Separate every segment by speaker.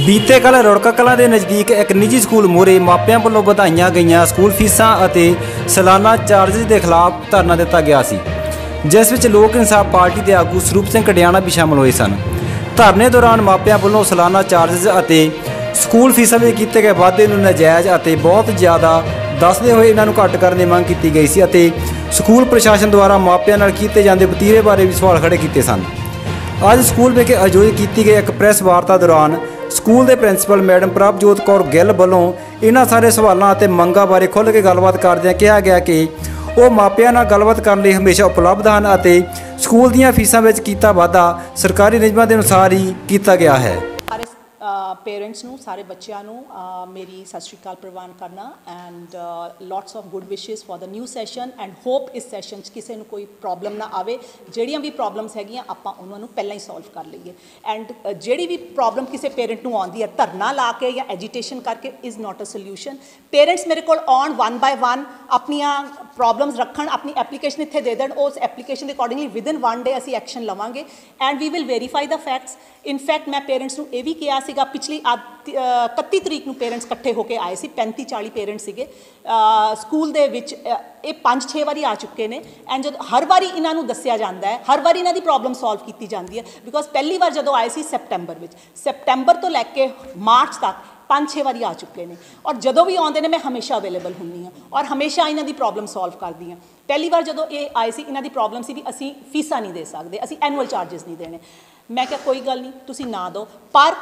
Speaker 1: बीते कल रुड़का कलां के नज़दीक एक निजी स्कूल मूहरे मापियां वालों वधाईयां गईयां स्कूल फीसां अते सालाना चार्जिज के खिलाफ धरना दिता गया सी, जिस विच लोक इंसाफ पार्टी के आगू सरੂਪ ਸਿੰਘ कडियाणा भी शामिल हुए सन। धरने दौरान मापियां वालों सालाना चार्जिज अते स्कूल फीसां में किए गए वाधे नूं नाजायज़ अते बहुत ज़्यादा दसदे हुए इन्हां नूं घट करने की मंग की गई सी अते स्कूल प्रशासन द्वारा मापियां नाल कीते जांदे वतीरे बारे भी सवाल खड़े किए सन। अज स्कूल में आयोजित की गई एक प्रेस वार्ता दौरान स्कूल के प्रिंसीपल मैडम प्रभजोत कौर गिल वालों इन्हां सारे सवालों और मंगां बारे खुल के गलबात करदਿਆਂ कहा गया कि वो मापियां नाल गलबात करने लई हमेशा उपलब्ध हैं और स्कूल दीयां फीसां विच कीता वाधा सरकारी नियमां के अनुसार ही किया गया है।
Speaker 2: पेरेंट्स नूं सारे बच्चों नूं मेरी सत श्री अकाल प्रवान करना and lots of good wishes for the new session and hope इस सैशन किसी को कोई प्रॉब्लम ना आवे। जिहड़ियां भी प्रॉब्लम्स हैगियां आपां उन्हां नूं पहलां ही सॉल्व कर लईए एंड जिहड़ी भी प्रॉब्लम किसी पेरेंट नूं आउंदी है धरना ला के या एजीटेशन करके is not a solution. Parents मेरे कोल आउण 1 बाय 1 अपनियां प्रॉब्लम्स रखण अपनी एप्लीकेशन इत्थे दे देण उस एप्लीकेशन के अकॉर्डिंगली विदिन 1 डे असीं एक्शन लवांगे and we will verify the facts. In fact मैं पेरेंट्स नूं ये भी कहा सीगा पिछली 31 तरीक नूं पेरेंट्स इकट्ठे होकर आए सी 35-40 पेरेंट्स सीगे स्कूल दे विच ये 5-6 बारी आ चुके हैं एंड जो हर बारी इन्हां नूं दस्सिया जांदा है हर बारी इन्हां दी प्रॉब्लम सॉल्व की जाती है बिकॉज पहली बार जदों आए सी सैप्टेंबर तो लैके मार्च तक 5-6 बारी आ चुके हैं और जदों भी आउंदे ने मैं हमेशा अवेलेबल हुंदी हाँ और हमेशा इन्हां दी प्रॉब्लम सॉल्व करदी हाँ। पहली बार जदों ये आए सी इन्हां दी प्रॉब्लम सी भी असीं फीसां नहीं दे सकते असीं एनुअल चार्जिस नहीं देने। मैं क्या कोई गल नहीं तुसीं ना दो पर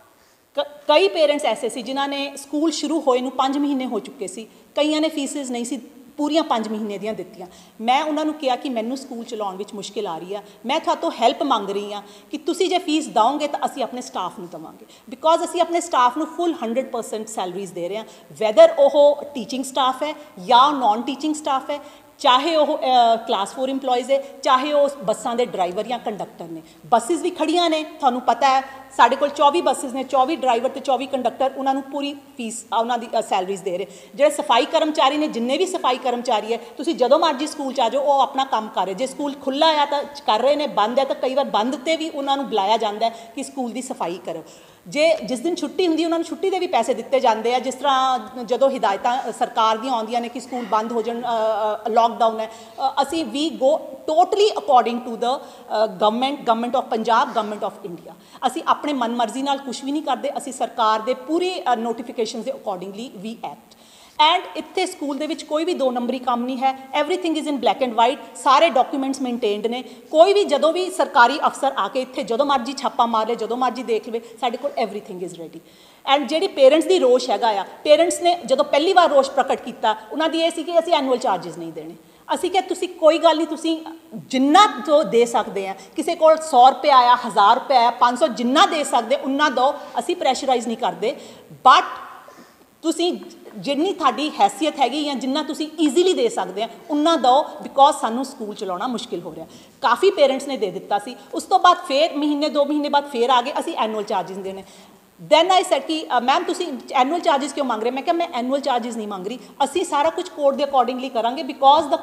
Speaker 2: कई पेरेंट्स ऐसे सी जिन्हां ने स्कूल शुरू होए नूं 5 महीने हो चुके सी कईयां ने फीसिस नहीं सी पूरियां 5 महीने दियां दित्तियां। मैं उन्होंने कहा कि मैनू स्कूल चलाउण विच मुश्किल आ रही है मैं तुहातों हैल्प मंग रही हाँ कि तुसीं जे फीस दोगे तो असीं अपने स्टाफ नूं देवांगे बिकॉज असीं अपने स्टाफ नूं फुल 100% सैलरीज दे रहे हैं वैदर वो टीचिंग स्टाफ है या नॉन टीचिंग स्टाफ है चाहे वो क्लास 4 इंपलॉयज़ है चाहे वो बसां दे ड्राइवर या कंडक्टर ने। बसिस भी खड़ियां ने तुहानूं पता है साढ़े कोल 24 बसिस ने 24 ड्राइवर तो 24 कंडक्टर उन्होंने पूरी फीस उन्होंने सैलरीज दे रहे। जो सफाई कर्मचारी ने जिन्ने भी सफाई कर्मचारी है तुसीं जदों मर्जी स्कूल आ जाओ वो अपना काम कर रहे। जो स्कूल खुला है तो कर रहे हैं बंद है तो कई बार बंद ते भी उन्होंने बुलाया जाता है कि स्कूल की सफाई करो। जे जिस दिन छुट्टी होंगी उन्होंने छुट्टी के भी पैसे दिते जाते हैं जिस तरह जदों हिदायत सरकार दी आउंदियां ने कि स्कूल बंद हो जाण लॉकडाउन है असी we go totally according to the government of Punjab government of India. असी अपने मन मर्जी नाल कुछ भी नहीं करते असी सरकार के पूरे नोटिफिकेशन के अकॉर्डिंगली वी एक्ट एंड इत्थे स्कूल दे विच कोई भी 2 नंबरी काम नहीं है। Everything is in black and white सारे डॉक्यूमेंट्स मेनटेन्ड ने। कोई भी जदों भी सरकारी अफसर आके इत्थे जदों मर्जी छापा मार ले जदों मर्जी देख ले साडे कोल एवरीथिंग इज़ रेडी एंड जिहड़ी पेरेंट्स की रोष हैगा आ पेरेंट्स ने जदों पहली बार रोष प्रकट किया उन्होंने ये सी कि असीं एनुअल चार्जिस नहीं देने। असीं क्या तुसीं कोई गल नहीं तुसीं जिन्ना जो दे सकते हैं किसी को 100 रुपये आया 1000 रुपये आया 500 जिन्ना दे सकते उन्ना दो असीं प्रैशराइज नहीं करते बट तुसीं जिन्नी थाडी हैसियत हैगी या जिन्ना तुसीं ईजीली दे सकते हैं उन्ना दो बिकॉज सानू स्कूल चलाना मुश्किल हो रहा। काफ़ी पेरेंट्स ने दे दिता सी उस तो बाद फिर महीने 2 महीने बाद फिर आ गए असीं एनुअल चार्जिस देने। दैन आई सैड कि मैम तुसीं एनुअल चार्जिस क्यों मांग रहे। मैं क्या मैं एनुअल चार्जिस नहीं मांग रही असीं सारा कुछ कोर्ट के अकॉर्डिंगली करांगे because the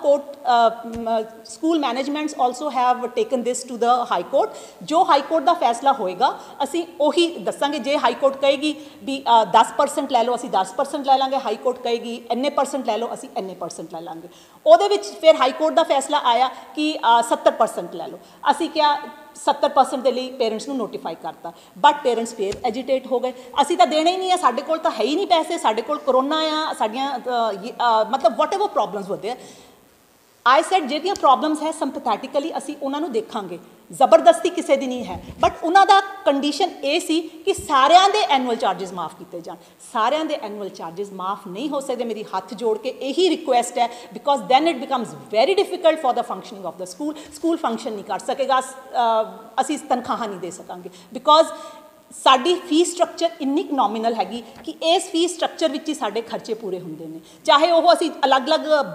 Speaker 2: court school managements also have taken this to the high court. जो हाई कोर्ट का फैसला होएगा असीं उही दसांगे। जे हाई कोर्ट कहेगी भी 10% लै लो असीं 10% लै लांगे हाई कोर्ट कहेगी इन्ने % लै लो असीं इन्ने % लै लांगे। उहदे विच फिर हाई कोर्ट का फैसला आया कि 70% लै लो असीं क्या 70% के लिए पेरेंट्स को नोटिफाई करता बट पेरेंट्स फिर एजिटेट हो गए असी तो देने ही नहीं है साढ़े कोल तो है ही नहीं पैसे साढ़े कोल कोरोना आ साड़ियाँ मतलब वट एवर प्रॉब्लम्स होते हैं। आई सैड जिहड़ियां प्रॉब्लम्स है संपैथेटिकली असी उन्होंने देखांगे जबरदस्ती किसी की नहीं है बट उन्होंने कंडीशन ये सी कि सारिਆਂ ਦੇ एनुअल चार्जिस माफ़ किए जान। सारिਆਂ ਦੇ एनुअल चार्जिस माफ़ नहीं हो सकते मेरी हाथ जोड़ के यही रिक्वेस्ट है because then it becomes very difficult for the functioning of the school function नहीं कर सकेगा असी तनख्वाह नहीं दे सकांगे बिकॉज साडी फीस स्ट्रक्चर इन्नी नॉमिनल हैगी कि इस फीस स्ट्रक्चर विच ही साडे खर्चे पूरे होंदे ने चाहे वो असी अलग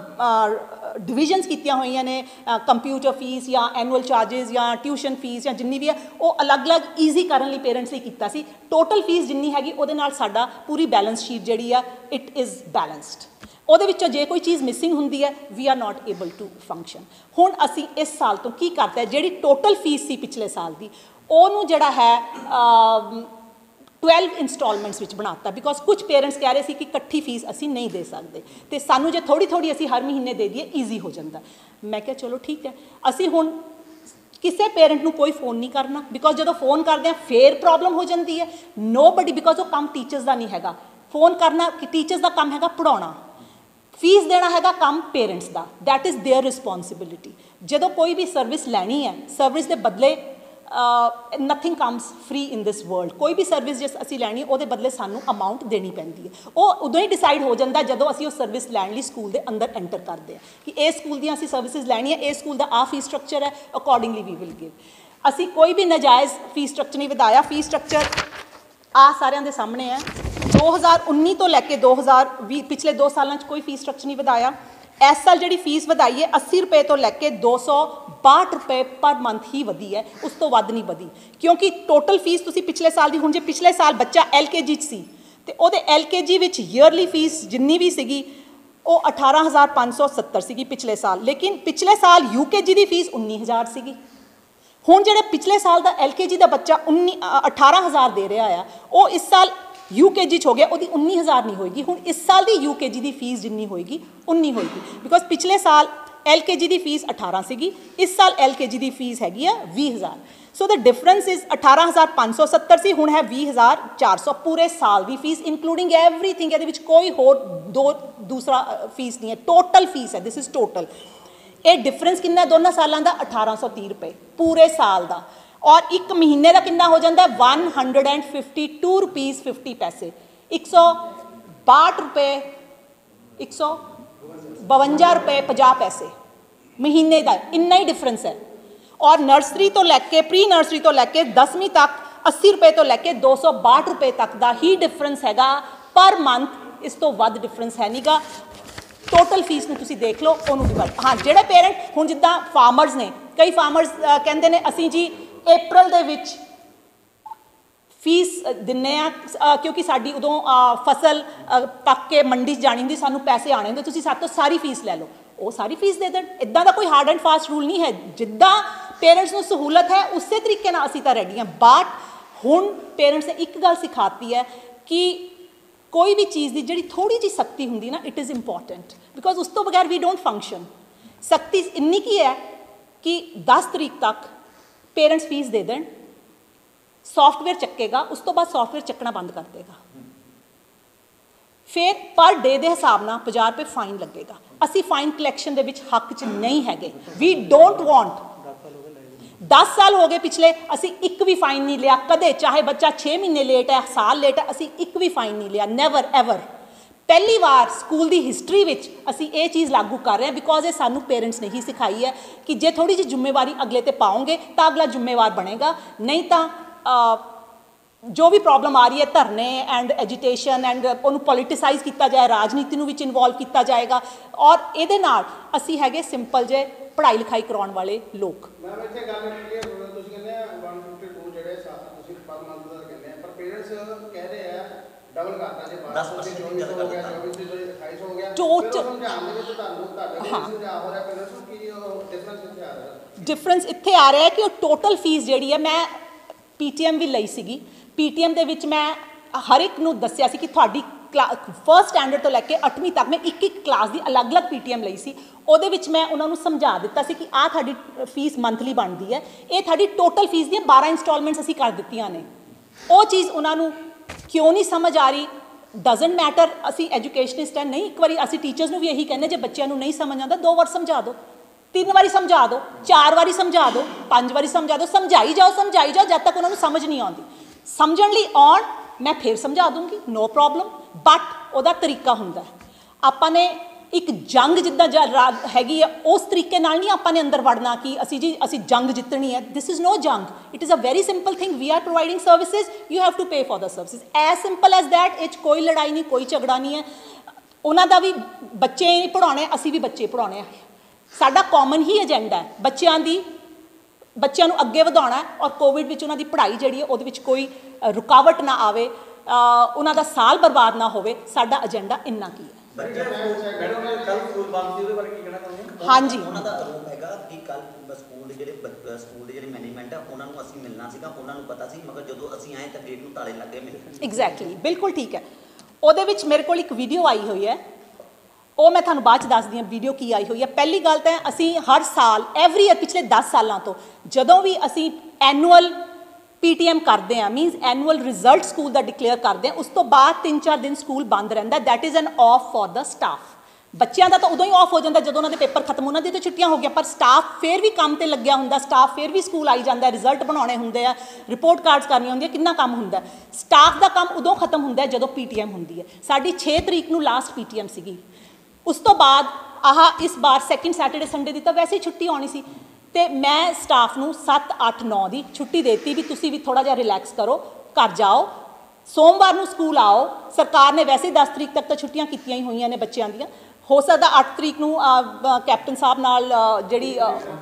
Speaker 2: अलग डिविजन्स कीतियां होईयां ने कंप्यूटर फीस या एनुअल चार्जिस या ट्यूशन फीस या जिन्नी भी है वो अलग अलग ईजी करन लई पेरेंट्स लई कीता सी। टोटल फीस जिन्नी हैगी उहदे नाल साडा पूरी बैलेंस शीट जिहड़ी आ इट इज़ बैलेंसड। ਉਹਦੇ ਵਿੱਚੋਂ ਜੇ ਕੋਈ ਚੀਜ਼ ਮਿਸਿੰਗ ਹੁੰਦੀ ਹੈ we are not able to function. ਹੁਣ ਅਸੀਂ ਇਸ ਸਾਲ ਤੋਂ ਕੀ ਕਰਤਾ ਜਿਹੜੀ ਟੋਟਲ ਫੀਸ ਸੀ ਪਿਛਲੇ ਸਾਲ ਦੀ ਉਹਨੂੰ ਜਿਹੜਾ ਹੈ 12 ਇੰਸਟਾਲਮੈਂਟਸ ਵਿੱਚ ਬਣਾਤਾ ਬਿਕੋਜ਼ ਕੁਝ ਪੇਰੈਂਟਸ ਕਹਿ ਰਹੇ ਸੀ ਕਿ ਇਕੱਠੀ ਫੀਸ ਅਸੀਂ ਨਹੀਂ ਦੇ ਸਕਦੇ ਤੇ ਸਾਨੂੰ ਜੇ ਥੋੜੀ ਥੋੜੀ ਅਸੀਂ ਹਰ ਮਹੀਨੇ ਦੇ ਦਈਏ ਈਜ਼ੀ ਹੋ ਜਾਂਦਾ। ਮੈਂ ਕਿਹਾ ਚਲੋ ਠੀਕ ਹੈ, ਅਸੀਂ ਹੁਣ ਕਿਸੇ ਪੇਰੈਂਟ ਨੂੰ ਕੋਈ ਫੋਨ ਨਹੀਂ ਕਰਨਾ ਬਿਕੋਜ਼ ਜਦੋਂ ਫੋਨ ਕਰਦੇ ਆ ਫੇਰ ਪ੍ਰੋਬਲਮ ਹੋ ਜਾਂਦੀ ਹੈ। ਨੋਬਡੀ ਬਿਕੋਜ਼ ਉਹ ਕੰਮ ਟੀਚਰਸ ਦਾ ਨਹੀਂ ਹੈਗਾ, ਫੋਨ ਕਰਨਾ ਕਿ ਟੀਚਰਸ ਦਾ ਕੰਮ ਹੈਗਾ ਪੜ੍ਹਾਉਣਾ, ਫੀਸ ਦੇਣਾ ਹੈਗਾ ਕੰਮ ਪੇਰੈਂਟਸ ਦਾ, ਦੈਟ ਇਜ਼ देयर ਰਿਸਪੌਂਸਿਬਿਲਿਟੀ। ਜਦੋਂ ਕੋਈ ਵੀ ਸਰਵਿਸ ਲੈਣੀ ਹੈ, ਸਰਵਿਸ ਦੇ ਬਦਲੇ nothing comes free in this world. ਕੋਈ ਵੀ ਸਰਵਿਸ ਜੇ ਅਸੀਂ ਲੈਣੀ ਉਹਦੇ ਬਦਲੇ ਸਾਨੂੰ ਅਮਾਊਂਟ ਦੇਣੀ ਪੈਂਦੀ ਹੈ। ਉਹ ਉਦੋਂ ਹੀ ਡਿਸਾਈਡ ਹੋ ਜਾਂਦਾ ਜਦੋਂ ਅਸੀਂ ਉਹ ਸਰਵਿਸ ਲੈਣ ਲਈ ਸਕੂਲ ਦੇ ਅੰਦਰ ਐਂਟਰ ਕਰਦੇ ਹਾਂ ਕਿ ਇਹ ਸਕੂਲ ਦੀਆਂ ਅਸੀਂ ਸਰਵਿਸਿਜ਼ ਲੈਣੀ ਹੈ, ਇਹ ਸਕੂਲ ਦਾ ਆਹ ਫੀਸ ਸਟਰਕਚਰ ਹੈ, ਅਕੋਰਡਿੰਗਲੀ ਵੀ ਵਿਲ ਗਿਵ। ਅਸੀਂ ਕੋਈ ਵੀ ਨਾਜਾਇਜ਼ ਫੀਸ ਸਟਰਕਚਰ ਨਹੀਂ ਵਧਾਇਆ। ਫੀਸ ਸਟਰਕਚਰ ਆ ਸਾਰਿਆਂ ਦੇ ਸਾਹਮਣੇ ਹੈ। 2019 ਤੋਂ ਲੈ ਕੇ 2020 ਪਿਛਲੇ 2 ਸਾਲਾਂ 'ਚ ਕੋਈ ਫੀਸ ਸਟਰਕਚਰ ਨਹੀਂ ਵਧਾਇਆ। ਇਸ ਸਾਲ ਜਿਹੜੀ ਫੀਸ ਵਧਾਈ ਹੈ 80 ਰੁਪਏ ਤੋਂ ਲੈ ਕੇ 262 ਰੁਪਏ ਪਰ ਮੰਥ ਹੀ ਵਧੀ ਹੈ, ਉਸ ਤੋਂ ਵੱਧ ਨਹੀਂ ਵਧੀ ਕਿਉਂਕਿ ਟੋਟਲ ਫੀਸ ਤੁਸੀਂ ਪਿਛਲੇ ਸਾਲ ਦੀ, ਹੁਣ ਜੇ ਪਿਛਲੇ ਸਾਲ ਬੱਚਾ LKG 'ਚ ਸੀ ਤੇ ਉਹਦੇ LKG ਵਿੱਚ ਈਅਰਲੀ ਫੀਸ ਜਿੰਨੀ ਵੀ ਸੀਗੀ ਉਹ 18,570 ਸੀਗੀ ਪਿਛਲੇ ਸਾਲ, ਲੇਕਿਨ ਪਿਛਲੇ ਸਾਲ UKG ਦੀ ਫੀਸ 19,000 ਸੀਗੀ। ਹੁਣ ਜਿਹੜੇ ਪਿਛਲੇ ਸਾਲ ਦਾ LKG ਦਾ ਬੱਚਾ 18,000 ਦੇ ਰਿਹਾ ਆ, ਉਹ ਇਸ ਸਾਲ UKG 'ਚ ਹੋ ਗਿਆ, ਉਹਦੀ 19,000 ਨਹੀਂ ਹੋਏਗੀ। ਹੁਣ ਇਸ ਸਾਲ ਦੀ UKG ਦੀ ਫੀਸ ਜਿੰਨੀ ਹੋਏਗੀ ਉਨੀ ਹੋਏਗੀ ਬਿਕੋਜ਼ ਪਿਛਲੇ ਸਾਲ LKG ਦੀ ਫੀਸ 18 ਸੀਗੀ, ਇਸ ਸਾਲ LKG ਦੀ ਫੀਸ ਹੈਗੀ ਆ 20,000। ਸੋ ਦ ਡਿਫਰੈਂਸ ਇਜ਼ 18,570 ਸੀ, ਹੁਣ ਹੈ 20,400 ਪੂਰੇ ਸਾਲ ਦੀ ਫੀਸ ਇਨਕਲੂਡਿੰਗ ਐਵਰੀਥਿੰਗ। ਇਹਦੇ ਵਿੱਚ ਕੋਈ ਹੋਰ ਦੂਸਰਾ ਫੀਸ ਨਹੀਂ ਹੈ, ਟੋਟਲ ਫੀਸ ਹੈ, ਦਿਸ ਇਜ਼ ਟੋਟਲ। ਇਹ ਡਿਫਰੈਂਸ ਕਿੰਨਾ ਦੋਨਾਂ ਸਾਲਾਂ ਦਾ? 1830 ਰੁਪਏ ਪੂਰੇ ਸਾਲ ਦਾ। ਔਰ ਇੱਕ ਮਹੀਨੇ ਦਾ ਕਿੰਨਾ ਹੋ ਜਾਂਦਾ? 152 ਰੁਪੀਜ਼ 50 ਪੈਸੇ, 162 ਰੁਪਏ 152 ਰੁਪਏ 50 ਪੈਸੇ ਮਹੀਨੇ ਦਾ, ਇੰਨਾ ਹੀ ਡਿਫਰੈਂਸ ਹੈ। ਔਰ ਨਰਸਰੀ ਤੋਂ ਲੈ ਕੇ ਪ੍ਰੀ ਨਰਸਰੀ ਤੋਂ ਲੈ ਕੇ 10ਵੀਂ ਤੱਕ 80 ਰੁਪਏ ਤੋਂ ਲੈ ਕੇ 262 ਰੁਪਏ ਤੱਕ ਦਾ ਹੀ ਡਿਫਰੈਂਸ ਹੈਗਾ ਪਰ ਮੰਥ। ਇਸ ਤੋਂ ਵੱਧ ਡਿਫਰੈਂਸ ਹੈ ਨਹੀਂਗਾ। ਟੋਟਲ ਫੀਸ ਨੂੰ ਤੁਸੀਂ ਦੇਖ ਲਓ, ਉਹਨੂੰ ਡਿਵਾਈਡ। ਹਾਂ, ਜਿਹੜੇ ਪੇਰੈਂਟ ਹੁਣ ਜਿੱਦਾਂ ਫਾਰਮਰਸ ਨੇ, ਕਈ ਫਾਰਮਰਸ ਕਹਿੰਦੇ ਨੇ ਅਸੀਂ ਜੀ ਅਪ੍ਰੈਲ ਦੇ ਵਿੱਚ ਫੀਸ ਦਿੰਨੇ ਆ ਕਿਉਂਕਿ ਸਾਡੀ ਉਦੋਂ ਫਸਲ ਪੱਕ ਕੇ ਮੰਡੀ 'ਚ ਜਾਣੀ ਹੁੰਦੀ, ਸਾਨੂੰ ਪੈਸੇ ਆਣੇ ਹੁੰਦੇ, ਤੁਸੀਂ ਸਾਡੇ ਤੋਂ ਸਾਰੀ ਫੀਸ ਲੈ ਲਓ। ਉਹ ਸਾਰੀ ਫੀਸ ਦੇ ਦੇਣ। ਇੱਦਾਂ ਦਾ ਕੋਈ ਹਾਰਡ ਐਂਡ ਫਾਸਟ ਰੂਲ ਨਹੀਂ ਹੈ। ਜਿੱਦਾਂ ਪੇਰੈਂਟਸ ਨੂੰ ਸਹੂਲਤ ਹੈ ਉਸੇ ਤਰੀਕੇ ਨਾਲ ਅਸੀਂ ਤਾਂ ਰੈਡੀ ਹਾਂ। ਬਟ ਹੁਣ ਪੇਰੈਂਟਸ ਨੇ ਇੱਕ ਗੱਲ ਸਿਖਾਤੀ ਹੈ ਕਿ ਕੋਈ ਵੀ ਚੀਜ਼ ਦੀ ਜਿਹੜੀ ਥੋੜੀ ਜਿਹੀ ਸਖਤੀ ਹੁੰਦੀ ਨਾ, ਇਟ ਇਜ਼ ਇੰਪੋਰਟੈਂਟ ਬਿਕੋਜ਼ ਉਸ ਤੋਂ ਬਗੈਰ ਵੀ ਡੋਂਟ ਫੰਕਸ਼ਨ। ਸਖਤੀ ਇੰਨੀ ਕੀ ਹੈ ਕਿ 10 ਤਰੀਕ ਤੱਕ ਪੇਰੈਂਟਸ ਫੀਸ ਦੇ ਦੇਣ, ਸੌਫਟਵੇਅਰ ਚੱਕੇਗਾ, ਉਸ ਤੋਂ ਬਾਅਦ ਸੌਫਟਵੇਅਰ ਚੱਕਣਾ ਬੰਦ ਕਰ ਦੇਗਾ, ਫਿਰ ਪਰ ਡੇ ਦੇ ਹਿਸਾਬ ਨਾਲ 50 ਰੁਪਏ ਫਾਈਨ ਲੱਗੇਗਾ। ਅਸੀਂ ਫਾਈਨ ਕਲੈਕਸ਼ਨ ਦੇ ਵਿੱਚ ਹੱਕ 'ਚ ਨਹੀਂ ਹੈਗੇ। ਵੀ ਡੋਂਟ ਵਾਂਟ। 10 ਸਾਲ ਹੋ ਗਏ ਪਿਛਲੇ, ਅਸੀਂ ਇੱਕ ਵੀ ਫਾਈਨ ਨਹੀਂ ਲਿਆ ਕਦੇ, ਚਾਹੇ ਬੱਚਾ 6 ਮਹੀਨੇ ਲੇਟ ਹੈ, ਸਾਲ ਲੇਟ ਹੈ, ਅਸੀਂ ਇੱਕ ਵੀ ਫਾਈਨ ਨਹੀਂ ਲਿਆ, ਨੈਵਰ ਐਵਰ। ਪਹਿਲੀ ਵਾਰ ਸਕੂਲ ਦੀ ਹਿਸਟਰੀ ਵਿੱਚ ਅਸੀਂ ਇਹ ਚੀਜ਼ ਲਾਗੂ ਕਰ ਰਹੇ ਹਾਂ ਬਿਕੋਜ਼ ਇਹ ਸਾਨੂੰ ਪੇਰੈਂਟਸ ਨੇ ਹੀ ਸਿਖਾਈ ਹੈ ਕਿ ਜੇ ਥੋੜੀ ਜਿਹੀ ਜ਼ਿੰਮੇਵਾਰੀ ਅਗਲੇ ਤੇ ਪਾਓਗੇ ਤਾਂ ਅਗਲਾ ਜ਼ਿੰਮੇਵਾਰ ਬਣੇਗਾ, ਨਹੀਂ ਤਾਂ ਜੋ ਵੀ ਪ੍ਰੋਬਲਮ ਆ ਰਹੀ ਹੈ ਧਰਨੇ ਐਂਡ ਐਜੀਟੇਸ਼ਨ ਐਂਡ ਉਹਨੂੰ ਪੋਲੀਟੀਸਾਈਜ਼ ਕੀਤਾ ਜਾਏ, ਰਾਜਨੀਤੀ ਨੂੰ ਵਿੱਚ ਇਨਵੋਲਵ ਕੀਤਾ ਜਾਏਗਾ। ਔਰ ਇਹਦੇ ਨਾਲ ਅਸੀਂ ਹੈਗੇ ਸਿੰਪਲ ਜੇ ਪੜ੍ਹਾਈ ਲਿਖਾਈ ਕਰਾਉਣ ਵਾਲੇ ਲੋਕ।
Speaker 3: ਮੈਮ ਇੱਥੇ ਗੱਲ ਕਲੀਅਰ ਹੋ ਗਈ, ਤੁਸੀਂ ਕਹਿੰਦੇ ਆ 152 ਜਿਹੜੇ ਤੁਸੀਂ ਪਰ ਮੰਥ ਦਾ ਕਹਿੰਦੇ ਆ, ਪਰ ਪੇਰੈਂਟਸ ਕਹਿ ਰਹੇ ਆ ਡਬਲ ਕਰਤਾ ਜੇ 12 ਹੋ ਗਿਆ, 24 ਤੋਂ 28 ਹੋ ਗਿਆ। ਟੋਟਲ ਸਮਝਾਉਣ ਦੇ ਵਿੱਚ ਤੁਹਾਨੂੰ ਤੁਹਾਡੇ ਸਮਝਾ ਹੋ ਰਿਹਾ ਪੇਰੈਂਟਸ ਨੂੰ ਕੀ ਡਿਫਰੈਂਸ ਕਿੱਥੇ ਆ ਰਿਹਾ?
Speaker 2: ਡਿਫਰੈਂਸ ਇੱਥੇ ਆ ਰਿਹਾ ਕਿ ਉਹ ਟੋਟਲ ਫੀਸ ਜਿਹੜੀ ਹੈ, ਮੈਂ PTM ਵੀ ਲਈ ਸੀਗੀ, PTM ਦੇ ਵਿੱਚ ਮੈਂ ਹਰ ਇੱਕ ਨੂੰ ਦੱਸਿਆ ਸੀ ਕਿ ਤੁਹਾਡੀ ਫਸਟ ਸਟੈਂਡਰਡ ਤੋਂ ਲੈ ਕੇ 8ਵੀਂ ਤੱਕ ਮੈਂ ਇੱਕ ਕਲਾਸ ਦੀ ਅਲੱਗ-ਅਲੱਗ PTM ਲਈ ਸੀ। ਉਹਦੇ ਵਿੱਚ ਮੈਂ ਉਹਨਾਂ ਨੂੰ ਸਮਝਾ ਦਿੱਤਾ ਸੀ ਕਿ ਆਹ ਤੁਹਾਡੀ ਫੀਸ ਮੰਥਲੀ ਬਣਦੀ ਹੈ, ਇਹ ਤੁਹਾਡੀ ਟੋਟਲ ਫੀਸ ਦੀਆਂ 12 ਇੰਸਟਾਲਮੈਂਟਸ ਅਸੀਂ ਕਰ ਦਿੱਤੀਆਂ ਨੇ। ਉਹ ਚੀਜ਼ ਉਹਨਾਂ ਨੂੰ ਕਿਉਂ ਨਹੀਂ ਸਮਝ ਆ ਰਹੀ? ਡਜ਼ਨਟ ਮੈਟਰ, ਅਸੀਂ ਐਜੂਕੇਸ਼ਨਿਸਟ ਹੈ, ਨਹੀਂ ਇੱਕ ਵਾਰੀ ਅਸੀਂ ਟੀਚਰਸ ਨੂੰ ਵੀ ਇਹੀ ਕਹਿੰਦੇ ਜੇ ਬੱਚਿਆਂ ਨੂੰ ਨਹੀਂ ਸਮਝ ਆਉਂਦਾ 2 ਵਾਰ ਸਮਝਾ ਦਿਓ, 3 ਵਾਰੀ ਸਮਝਾ ਦਿਓ, 4 ਵਾਰੀ ਸਮਝਾ ਦਿਓ, 5 ਵਾਰੀ ਸਮਝਾ ਦਿਓ, ਸਮਝਾਈ ਜਾਓ ਜਦ ਤੱਕ ਉਹਨਾਂ ਨੂੰ ਸਮਝ ਨਹੀਂ ਆਉਂਦੀ। ਸਮਝਣ ਲਈ ਆਉਣ, ਮੈਂ ਫਿਰ ਸਮਝਾ ਦੂੰਗੀ, ਨੋ ਪ੍ਰੋਬਲਮ, ਬਟ ਉਹਦਾ ਤਰੀਕਾ ਹੁੰਦਾ। ਆਪਾਂ ਨੇ ਇੱਕ ਜੰਗ ਜਿੱਦਾਂ ਹੈਗੀ ਆ ਉਸ ਤਰੀਕੇ ਨਾਲ ਨਹੀਂ ਆਪਾਂ ਨੇ ਅੰਦਰ ਵੜਨਾ ਕਿ ਅਸੀਂ ਜੰਗ ਜਿੱਤਣੀ ਹੈ। ਦਿਸ ਇਜ਼ ਨੋ ਜੰਗ, it is a very simple thing. We are providing services, you have to pay for the services, as simple as that. ਇਹ 'ਚ ਕੋਈ ਲੜਾਈ ਨਹੀਂ, ਕੋਈ ਝਗੜਾ ਨਹੀਂ ਹੈ। ਉਹਨਾਂ ਦਾ ਵੀ ਬੱਚੇ ਪੜ੍ਹਾਉਣੇ, ਅਸੀਂ ਵੀ ਬੱਚੇ ਪੜ੍ਹਾਉਣੇ ਆ। ਸਾਡਾ ਕਾਮਨ ਹੀ ਏਜੰਡਾ ਹੈ ਬੱਚਿਆਂ ਨੂੰ ਅੱਗੇ ਵਧਾਉਣਾ ਔਰ ਕੋਵਿਡ ਵਿੱਚ ਉਹਨਾਂ ਦੀ ਪੜ੍ਹਾਈ ਜਿਹੜੀ ਹੈ ਉਹਦੇ ਵਿੱਚ ਕੋਈ ਰੁਕਾਵਟ ਨਾ ਆਵੇ, ਉਹਨਾਂ ਦਾ ਸਾਲ ਬਰਬਾਦ ਨਾ ਹੋਵੇ। ਸਾਡਾ ਏਜੰਡਾ ਇੰਨਾ ਕੀ ਹੈ। हाँ जी
Speaker 4: ਉਹਨਾਂ ਦਾ ਆਰੋਪ ਹੈਗਾ ਕਿ ਕੱਲ ਸਕੂਲ ਦੇ ਜਿਹੜੇ ਮੈਨੇਜਮੈਂਟ ਹੈ ਉਹਨਾਂ ਨੂੰ ਅਸੀਂ ਮਿਲਣਾ ਸੀਗਾ, ਉਹਨਾਂ ਨੂੰ ਪਤਾ ਸੀ, ਮਗਰ ਜਦੋਂ ਅਸੀਂ ਆਏ ਤਾਂ ਗੇਟ ਨੂੰ ਤਾਲੇ ਲੱਗੇ ਮਿਲੇ।
Speaker 2: ਐਗਜ਼ੈਕਟਲੀ, ਬਿਲਕੁਲ ਠੀਕ ਹੈ। ਉਹਦੇ ਵਿੱਚ ਮੇਰੇ ਕੋਲ ਇੱਕ ਵੀਡੀਓ ਆਈ ਹੋਈ ਹੈ, ਉਹ ਮੈਂ ਤੁਹਾਨੂੰ ਬਾਅਦ 'ਚ ਦੱਸਦੀ ਹਾਂ ਵੀਡੀਓ ਕੀ ਆਈ ਹੋਈ ਹੈ। ਪਹਿਲੀ ਗੱਲ ਤਾਂ ਅਸੀਂ ਹਰ ਸਾਲ ਐਵਰੀ ਈਅਰ ਪਿਛਲੇ 10 ਸਾਲਾਂ ਤੋਂ ਜਦੋਂ ਵੀ ਅਸੀਂ ਐਨੂਅਲ PTM ਕਰਦੇ ਹਾਂ, ਮੀਨਸ ਐਨੂਅਲ ਰਿਜ਼ਲਟ ਸਕੂਲ ਦਾ ਡਿਕਲੇਅਰ ਕਰਦੇ ਹਾਂ, ਉਸ ਤੋਂ ਬਾਅਦ 3-4 ਦਿਨ ਸਕੂਲ ਬੰਦ ਰਹਿੰਦਾ। That is an off for the staff. ਬੱਚਿਆਂ ਦਾ ਤਾਂ ਉਦੋਂ ਹੀ ਆਫ ਹੋ ਜਾਂਦਾ ਜਦੋਂ ਉਹਨਾਂ ਦੇ ਪੇਪਰ ਖਤਮ, ਉਹਨਾਂ ਦੀ ਤਾਂ ਛੁੱਟੀਆਂ ਹੋ ਗਈਆਂ, ਪਰ ਸਟਾਫ ਫਿਰ ਵੀ ਕੰਮ ਤੇ ਲੱਗਿਆ ਹੁੰਦਾ, ਸਟਾਫ ਫਿਰ ਵੀ ਸਕੂਲ ਆਈ ਜਾਂਦਾ, ਰਿਜ਼ਲਟ ਬਣਾਉਣੇ ਹੁੰਦੇ ਆ, ਰਿਪੋਰਟ ਕਾਰਡਸ ਕਰਨੀਆਂ ਹੁੰਦੀਆਂ, ਕਿੰਨਾ ਕੰਮ ਹੁੰਦਾ। ਸਟਾਫ ਦਾ ਕੰਮ ਉਦੋਂ ਖਤਮ ਹੁੰਦਾ ਜਦੋਂ PTM ਹੁੰਦੀ ਹੈ। ਸਾਡੀ 6 ਤਰੀਕ ਨੂੰ ਲਾਸਟ PTM ਸੀਗੀ। ਉਸ ਤੋਂ ਬਾਅਦ ਇਸ ਵਾਰ ਸੈਕਿੰਡ ਸੈਟਰਡੇ ਸੰਡੇ ਦੀ ਤਾਂ ਵੈਸੇ ਹੀ ਛੁੱਟੀ ਆਉਣੀ ਸੀ, ਤੇ ਮੈਂ ਸਟਾਫ ਨੂੰ 7, 8, 9 ਦੀ ਛੁੱਟੀ ਦੇਤੀ ਵੀ ਤੁਸੀਂ ਵੀ ਥੋੜਾ ਜਿਹਾ ਰਿਲੈਕਸ ਕਰੋ, ਘਰ ਜਾਓ, ਸੋਮਵਾਰ ਨੂੰ ਸਕੂਲ ਆਓ। ਸਰਕਾਰ ਨੇ ਵੈਸੇ 10 ਤਰੀਕ ਤੱਕ ਤਾਂ ਛੁੱਟੀਆਂ ਕੀਤੀਆਂ ਹੀ ਹੋਈਆਂ ਨੇ ਬੱਚਿਆਂ ਦੀਆਂ, ਹੋ ਸਕਦਾ 8 ਤਰੀਕ ਨੂੰ ਕੈਪਟਨ ਸਾਹਿਬ ਨਾਲ ਜਿਹੜੀ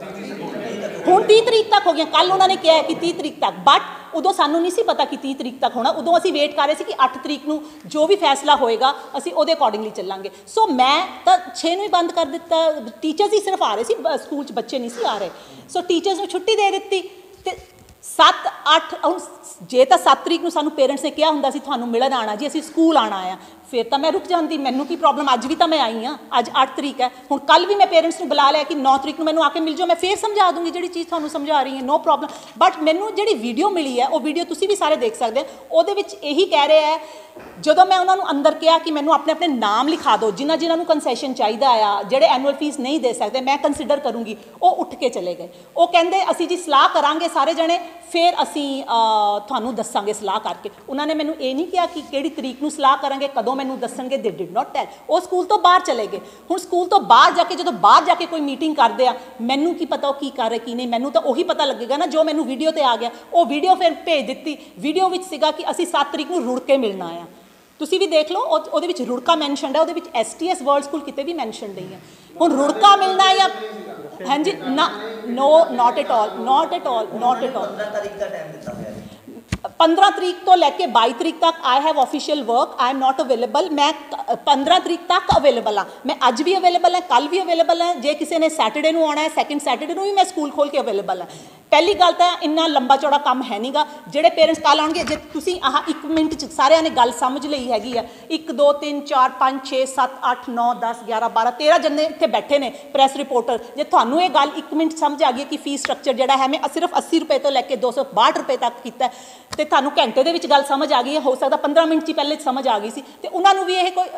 Speaker 2: ਹੁਣ 30 ਤਰੀਕ ਤੱਕ ਹੋ ਗਈਆਂ, ਕੱਲ ਉਹਨਾਂ ਨੇ ਕਿਹਾ ਕਿ 30 ਤਰੀਕ ਤੱਕ, ਬਟ ਉਦੋਂ ਸਾਨੂੰ ਨਹੀਂ ਸੀ ਪਤਾ ਕਿ 30 ਤਰੀਕ ਤੱਕ ਹੋਣਾ। ਉਦੋਂ ਅਸੀਂ ਵੇਟ ਕਰ ਰਹੇ ਸੀ ਕਿ 8 ਤਰੀਕ ਨੂੰ ਜੋ ਵੀ ਫੈਸਲਾ ਹੋਏਗਾ ਅਸੀਂ ਉਹਦੇ ਅਕੋਰਡਿੰਗਲੀ ਚੱਲਾਂਗੇ। ਸੋ ਮੈਂ ਤਾਂ 6 ਨੂੰ ਹੀ ਬੰਦ ਕਰ ਦਿੱਤਾ, ਟੀਚਰਸ ਹੀ ਸਿਰਫ ਆ ਰਹੇ ਸੀ ਸਕੂਲ 'ਚ, ਬੱਚੇ ਨਹੀਂ ਸੀ ਆ ਰਹੇ। ਸੋ ਟੀਚਰਸ ਨੂੰ ਛੁੱਟੀ ਦੇ ਦਿੱਤੀ, ਤੇ 7, 8 ਹੁਣ ਜੇ ਤਾਂ 7 ਤਰੀਕ ਨੂੰ ਸਾਨੂੰ ਪੇਰੈਂਟਸ ਨੇ ਕਿਹਾ ਹੁੰਦਾ ਸੀ ਤੁਹਾਨੂੰ ਮਿਲਣ ਆਉਣਾ ਜੀ, ਅਸੀਂ ਸਕੂਲ ਆਉਣਾ ਆ, ਫਿਰ ਤਾਂ ਮੈਂ ਰੁਕ ਜਾਂਦੀ, ਮੈਨੂੰ ਕੀ ਪ੍ਰੋਬਲਮ। ਅੱਜ ਵੀ ਤਾਂ ਮੈਂ ਆਈ ਹਾਂ, ਅੱਜ 8 ਤਰੀਕ ਹੈ, ਹੁਣ ਕੱਲ ਵੀ ਮੈਂ ਪੇਰੈਂਟਸ ਨੂੰ ਬੁਲਾ ਲਿਆ ਕਿ 9 ਤਰੀਕ ਨੂੰ ਮੈਨੂੰ ਆ ਕੇ ਮਿਲ ਜਾਓ, ਮੈਂ ਫਿਰ ਸਮਝਾ ਦੂੰਗੀ ਜਿਹੜੀ ਚੀਜ਼ ਤੁਹਾਨੂੰ ਸਮਝਾ ਰਹੀ ਹਾਂ, ਨੋ ਪ੍ਰੋਬਲਮ। ਬਟ ਮੈਨੂੰ ਜਿਹੜੀ ਵੀਡੀਓ ਮਿਲੀ ਹੈ, ਉਹ ਵੀਡੀਓ ਤੁਸੀਂ ਵੀ ਸਾਰੇ ਦੇਖ ਸਕਦੇ ਹੋ, ਉਹਦੇ ਵਿੱਚ ਇਹੀ ਕਹਿ ਰਿਹਾ ਹੈ, ਜਦੋਂ ਮੈਂ ਉਹਨਾਂ ਨੂੰ ਅੰਦਰ ਕਿਹਾ ਕਿ ਮੈਨੂੰ ਆਪਣੇ ਆਪਣੇ ਨਾਮ ਲਿਖਾ ਦਿਓ ਜਿਨ੍ਹਾਂ ਨੂੰ ਕੰਸੈਸ਼ਨ ਚਾਹੀਦਾ ਆ, ਜਿਹੜੇ ਐਨੂਅਲ ਫੀਸ ਨਹੀਂ ਦੇ ਸਕਦੇ, ਮੈਂ ਕੰਸੀਡਰ ਕਰੂੰਗੀ, ਉਹ ਉੱਠ ਕੇ ਚਲੇ ਗਏ। ਉਹ ਕਹਿੰਦੇ ਅਸੀਂ ਜੀ ਸਲਾਹ ਕਰਾਂਗੇ ਸਾਰੇ ਜਣੇ, ਫਿਰ ਅਸੀਂ ਤੁਹਾਨੂੰ ਦੱਸਾਂਗੇ ਸਲਾਹ ਕਰਕੇ। ਉਹਨਾਂ ਨੇ ਮੈਨੂੰ ਇਹ ਨਹੀਂ ਕਿਹਾ ਕਿ ਕਿਹੜੀ ਤਰੀਕ ਨੂੰ ਸਲਾਹ ਕਰਾਂਗੇ, ਕਦੋਂ ਮੈਨੂੰ ਦੱਸਣਗੇ, ਦੇ ਡਿਡ ਨਾਟ ਟੈਲ। ਉਹ ਸਕੂਲ ਤੋਂ ਬਾਹਰ ਚਲੇ ਗਏ। ਹੁਣ ਸਕੂਲ ਤੋਂ ਬਾਹਰ ਜਾ ਕੇ ਜਦੋਂ ਬਾਹਰ ਜਾ ਕੇ ਕੋਈ ਮੀਟਿੰਗ ਕਰਦੇ ਆ, ਮੈਨੂੰ ਕੀ ਪਤਾ ਉਹ ਕੀ ਕਰ ਰਹੇ ਕੀ ਨਹੀਂ, ਮੈਨੂੰ ਤਾਂ ਉਹੀ ਪਤਾ ਲੱਗੇਗਾ ਨਾ ਜੋ ਮੈਨੂੰ ਵੀਡੀਓ ਤੇ ਆ ਗਿਆ। ਉਹ ਵੀਡੀਓ ਫਿਰ ਭੇਜ ਦਿੱਤੀ, ਵੀਡੀਓ ਵਿੱਚ ਸੀਗਾ ਕਿ ਅਸੀਂ 7 ਤਰੀਕ ਨੂੰ ਰੁੜ ਕੇ ਮਿਲਣਾ ਆ। ਤੁਸੀਂ ਵੀ ਦੇਖ ਲਓ, ਉਹਦੇ ਵਿੱਚ ਰੁੜਕਾ ਮੈਂਸ਼ਨਡ ਹੈ, ਉਹਦੇ ਵਿੱਚ STS ਵਰਲਡ ਸਕੂਲ ਕਿਤੇ ਵੀ ਮੈਂਸ਼ਨ ਨਹੀਂ ਹੈ। ਹੁਣ ਰੁੜਕਾ ਮਿਲਣਾ ਜਾਂ ਹਾਂਜੀ ਨਾ, no, not at all, not at all, not at all.
Speaker 4: 15 ਤਾਰੀਖ ਦਾ ਟਾਈਮ ਦਿੱਤਾ ਹੋਇਆ ਹੈ।
Speaker 2: 15 ਤਰੀਕ ਤੋਂ ਲੈ ਕੇ 22 ਤਰੀਕ ਤੱਕ I have official work, I am not available. ਮੈਂ 15 ਤਰੀਕ ਤੱਕ ਅਵੇਲੇਬਲ ਹਾਂ, ਮੈਂ ਅੱਜ ਵੀ ਅਵੇਲੇਬਲ ਹਾਂ, ਕੱਲ ਵੀ ਅਵੇਲੇਬਲ ਹੈ। ਜੇ ਕਿਸੇ ਨੇ ਸੈਟਰਡੇ ਨੂੰ ਆਉਣਾ ਹੈ, ਸੈਕਿੰਡ ਸੈਟਰਡੇ ਨੂੰ ਵੀ ਮੈਂ ਸਕੂਲ ਖੋਲ੍ਹ ਕੇ ਅਵੇਲੇਬਲ ਹਾਂ। ਪਹਿਲੀ ਗੱਲ ਤਾਂ ਇੰਨਾ ਲੰਬਾ ਚੌੜਾ ਕੰਮ ਹੈ ਨਹੀਂਗਾ। ਜਿਹੜੇ ਪੇਰੈਂਟਸ ਕੱਲ੍ਹ ਆਉਣਗੇ, ਜੇ ਤੁਸੀਂ 1 ਮਿੰਟ 'ਚ ਸਾਰਿਆਂ ਨੇ ਗੱਲ ਸਮਝ ਲਈ ਹੈਗੀ ਆ, 1 2 3 4 5 6 7 8 9 10 11 12 13 ਜਣੇ ਇੱਥੇ ਬੈਠੇ ਨੇ ਪ੍ਰੈਸ ਰਿਪੋਰਟਰ, ਜੇ ਤੁਹਾਨੂੰ ਇਹ ਗੱਲ 1 ਮਿੰਟ ਸਮਝ ਆ ਗਈ ਕਿ ਫੀਸ ਸਟਰਕਚਰ ਜਿਹੜਾ ਹੈ ਮੈਂ ਸਿਰਫ 80 ਰੁਪਏ ਤੋਂ ਲੈ ਕੇ 262 ਰੁਪਏ ਤੱਕ ਕੀਤਾ, ਤੇ ਤੁਹਾਨੂੰ ਘੰਟੇ ਦੇ ਵਿੱਚ ਗੱਲ ਸਮਝ ਆ ਗਈ ਹੈ, ਹੋ ਸਕਦਾ 15 ਮਿੰਟ 'ਚ ਹੀ ਪਹਿਲੇ ਸਮਝ ਆ ਗਈ ਸੀ, ਤੇ ਉਹਨਾਂ ਨੂੰ ਵੀ ਇਹ ਕੋਈ